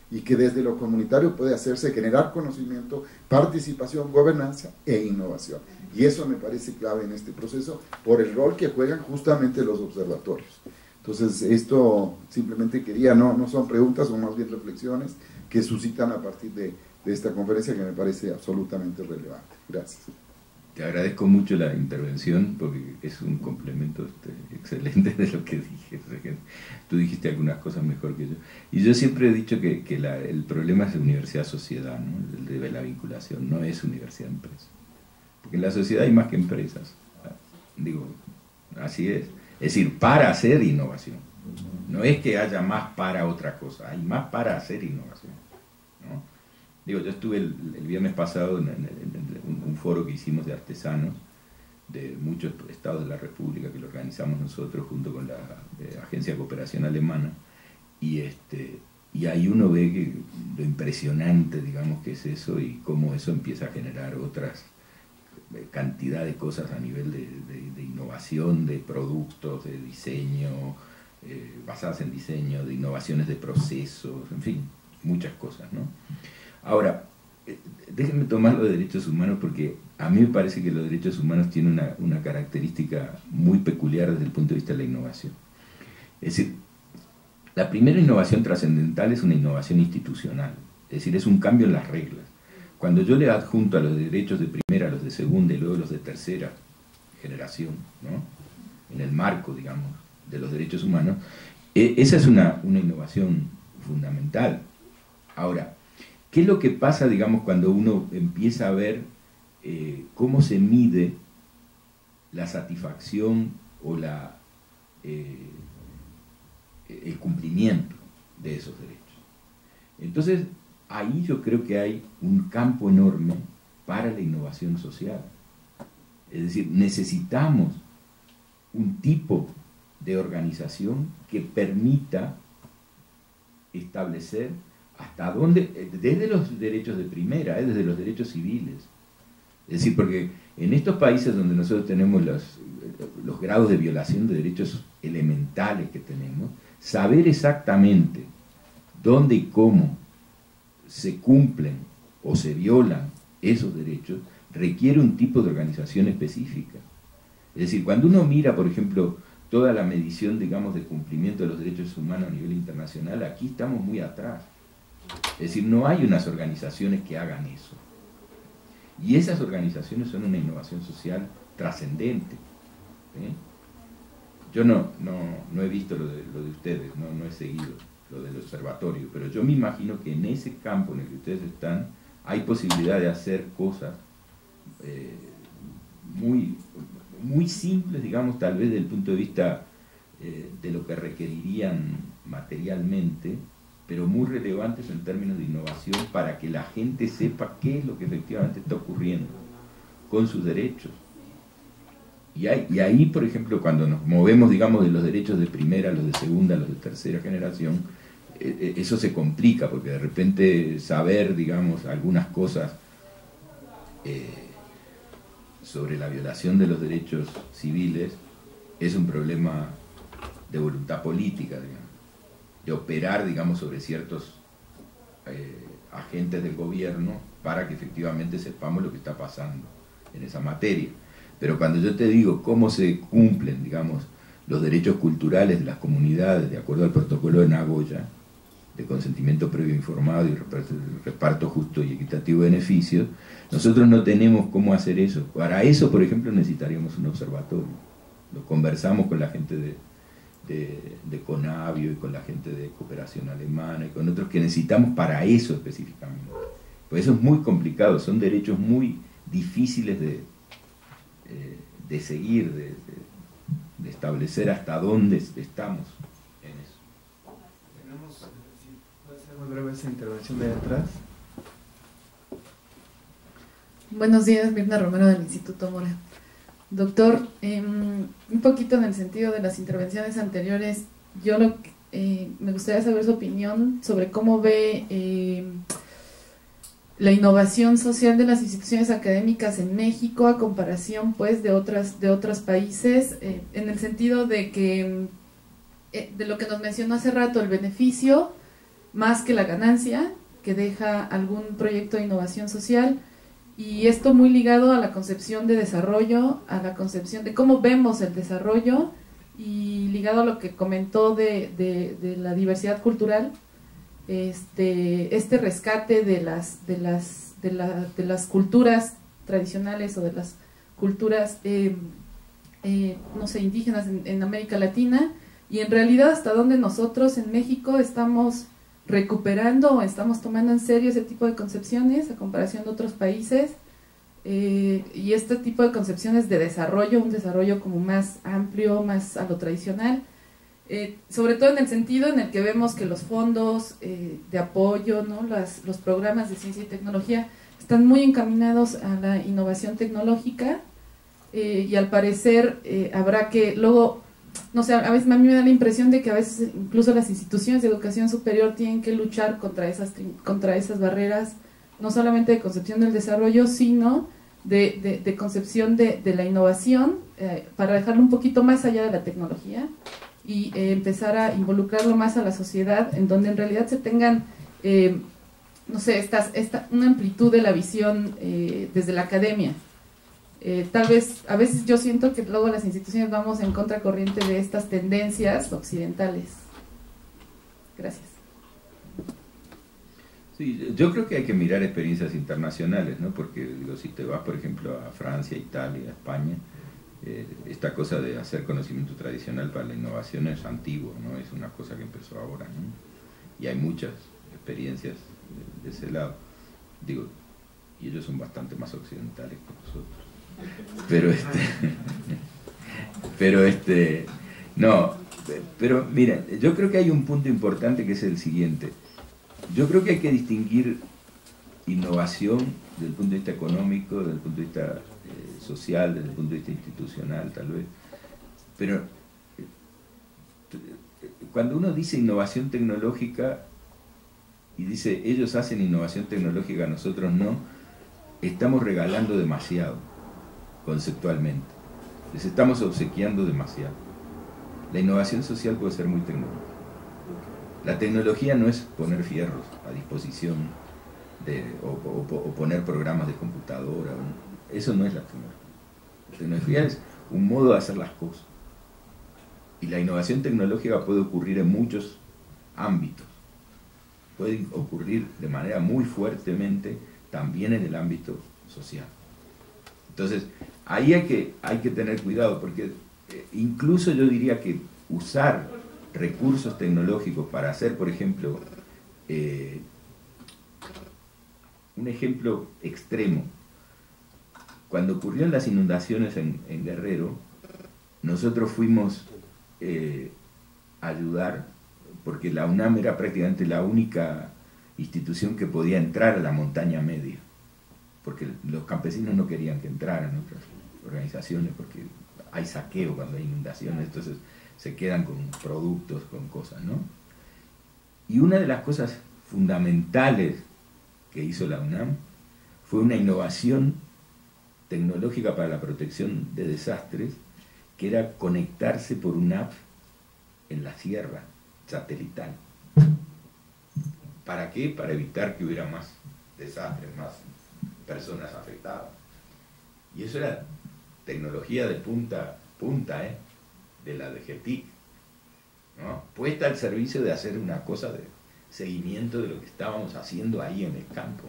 y que desde lo comunitario puede hacerse generar conocimiento, participación, gobernanza e innovación. Y eso me parece clave en este proceso por el rol que juegan justamente los observatorios. Entonces, esto simplemente quería, no son preguntas, son más bien reflexiones que suscitan a partir de esta conferencia que me parece absolutamente relevante. Gracias. Te agradezco mucho la intervención porque es un complemento excelente de lo que dije. Tú dijiste algunas cosas mejor que yo. Y yo siempre he dicho que el problema es de universidad-sociedad, ¿no? El de la vinculación, no es universidad-empresa. Porque en la sociedad hay más que empresas. Digo, así es. Es decir, para hacer innovación. No es que haya más para otra cosa, hay más para hacer innovación, ¿no? Digo, yo estuve el viernes pasado en un foro que hicimos de artesanos de muchos estados de la República, que lo organizamos nosotros junto con la Agencia de Cooperación Alemana, y ahí uno ve que lo impresionante, digamos, que es eso y cómo eso empieza a generar otras cantidad de cosas a nivel de innovación, de productos, de diseño, basadas en diseño, de innovaciones de procesos, en fin, muchas cosas, ¿no? Ahora, déjenme tomar los derechos humanos porque a mí me parece que los derechos humanos tienen una característica muy peculiar desde el punto de vista de la innovación. Es decir, la primera innovación trascendental es una innovación institucional, es decir, es un cambio en las reglas. Cuando yo le adjunto a los derechos de primera, a los de segunda y luego los de tercera generación, ¿no? En el marco, digamos, de los derechos humanos, esa es una innovación fundamental. Ahora, ¿qué es lo que pasa, digamos, cuando uno empieza a ver cómo se mide la satisfacción o el cumplimiento de esos derechos? Entonces, ahí yo creo que hay un campo enorme para la innovación social. Es decir, necesitamos un tipo de organización que permita establecer hasta dónde, desde los derechos de primera, desde los derechos civiles. Es decir, porque en estos países donde nosotros tenemos los grados de violación de derechos elementales que tenemos, saber exactamente dónde y cómo se cumplen o se violan esos derechos requiere un tipo de organización específica. Es decir, cuando uno mira, por ejemplo, toda la medición, digamos, de cumplimiento de los derechos humanos a nivel internacional, aquí estamos muy atrás. Es decir, no hay unas organizaciones que hagan eso. Y esas organizaciones son una innovación social trascendente. Yo no he visto lo de ustedes, no he seguido lo del observatorio, pero yo me imagino que en ese campo en el que ustedes están hay posibilidad de hacer cosas muy simples, digamos, tal vez desde el punto de vista de lo que requerirían materialmente, pero muy relevantes en términos de innovación para que la gente sepa qué es lo que efectivamente está ocurriendo con sus derechos. Y ahí, por ejemplo, cuando nos movemos, digamos, de los derechos de primera a los de segunda, a los de tercera generación, eso se complica, porque de repente saber, digamos, algunas cosas sobre la violación de los derechos civiles es un problema de voluntad política, digamos, de operar, digamos, sobre ciertos agentes del gobierno para que efectivamente sepamos lo que está pasando en esa materia. Pero cuando yo te digo cómo se cumplen, digamos, los derechos culturales de las comunidades de acuerdo al protocolo de Nagoya, de consentimiento previo informado y reparto justo y equitativo de beneficios, nosotros no tenemos cómo hacer eso. Para eso, por ejemplo, necesitaríamos un observatorio. Lo conversamos con la gente de Conavio y con la gente de Cooperación Alemana y con otros que necesitamos para eso específicamente. Pues eso es muy complicado, son derechos muy difíciles de seguir, de establecer hasta dónde estamos en eso. Tenemos, si puede ser muy breve esa intervención de atrás. Buenos días, Mirna Romero del Instituto Mora. Doctor, un poquito en el sentido de las intervenciones anteriores, yo me gustaría saber su opinión sobre cómo ve la innovación social de las instituciones académicas en México a comparación, pues, de otros países, en el sentido de que de lo que nos mencionó hace rato, el beneficio más que la ganancia que deja algún proyecto de innovación social, y esto muy ligado a la concepción de desarrollo, a la concepción de cómo vemos el desarrollo, y ligado a lo que comentó de la diversidad cultural, este rescate de las culturas tradicionales o de las culturas no sé, indígenas en América Latina, y en realidad hasta donde nosotros en México estamos recuperando o estamos tomando en serio ese tipo de concepciones a comparación de otros países, y este tipo de concepciones de desarrollo, un desarrollo como más amplio, más a lo tradicional, sobre todo en el sentido en el que vemos que los fondos de apoyo, ¿no? los programas de ciencia y tecnología están muy encaminados a la innovación tecnológica, y al parecer habrá que luego, no sé, a veces a mí me da la impresión de que a veces incluso las instituciones de educación superior tienen que luchar contra esas barreras, no solamente de concepción del desarrollo, sino de concepción de la innovación, para dejarlo un poquito más allá de la tecnología y empezar a involucrarlo más a la sociedad, en donde en realidad se tengan, no sé, una amplitud de la visión desde la academia. Tal vez, a veces yo siento que luego las instituciones vamos en contracorriente de estas tendencias occidentales. Gracias. Sí, yo creo que hay que mirar experiencias internacionales, ¿no? Porque digo, si te vas, por ejemplo, a Francia, Italia, España, esta cosa de hacer conocimiento tradicional para la innovación es antiguo, no es una cosa que empezó ahora, ¿no? Y hay muchas experiencias de ese lado. Digo, y ellos son bastante más occidentales que nosotros. Pero miren, yo creo que hay un punto importante que es el siguiente. Yo creo que hay que distinguir innovación desde el punto de vista económico, desde el punto de vista social, desde el punto de vista institucional, tal vez. Pero cuando uno dice innovación tecnológica y dice ellos hacen innovación tecnológica, nosotros no, estamos regalando demasiado conceptualmente. Les estamos obsequiando demasiado. La innovación social puede ser muy tecnológica. La tecnología no es poner fierros a disposición o poner programas de computadora. Eso no es la tecnología. La tecnología es un modo de hacer las cosas. Y la innovación tecnológica puede ocurrir en muchos ámbitos. Puede ocurrir de manera muy fuertemente también en el ámbito social. Entonces, ahí hay que tener cuidado, porque incluso yo diría que usar recursos tecnológicos para hacer, por ejemplo, un ejemplo extremo. Cuando ocurrieron las inundaciones en Guerrero, nosotros fuimos a ayudar, porque la UNAM era prácticamente la única institución que podía entrar a la montaña media, porque los campesinos no querían que entraran otras organizaciones, porque hay saqueo cuando hay inundaciones, entonces se quedan con productos, con cosas, ¿no? Y una de las cosas fundamentales que hizo la UNAM fue una innovación tecnológica para la protección de desastres, que era conectarse por una app en la sierra satelital. ¿Para qué? Para evitar que hubiera más desastres, más personas afectadas. Y eso era tecnología de punta, de la DGTIC, ¿no? Puesta al servicio de hacer una cosa de seguimiento de lo que estábamos haciendo ahí en el campo.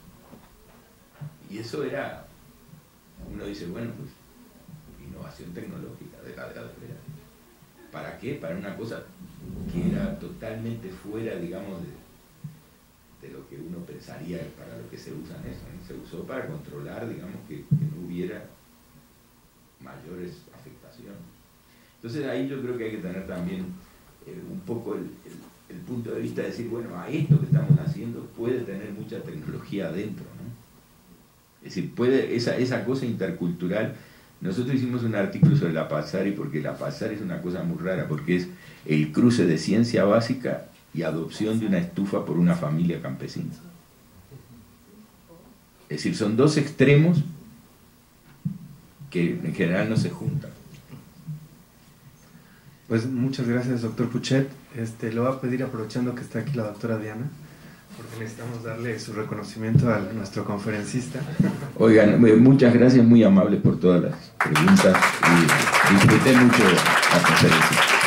Y eso era, uno dice, bueno, pues, innovación tecnológica, de la ¿para qué? Para una cosa que era totalmente fuera, digamos, de lo que uno pensaría para lo que se usa en eso, ¿no? Se usó para controlar, digamos, que no hubiera mayores afectaciones. Entonces ahí yo creo que hay que tener también un poco el punto de vista de decir, bueno, a esto que estamos haciendo puede tener mucha tecnología adentro, ¿no? Es decir, puede esa cosa intercultural. Nosotros hicimos un artículo sobre la Pazari, porque la Pazari es una cosa muy rara, porque es el cruce de ciencia básica y adopción de una estufa por una familia campesina. Es decir, son dos extremos que en general no se juntan. Pues muchas gracias, doctor Puchet. lo voy a pedir aprovechando que está aquí la doctora Diana, porque necesitamos darle su reconocimiento a nuestro conferencista. Oigan, muchas gracias, muy amables por todas las preguntas y disfruté mucho la conferencia.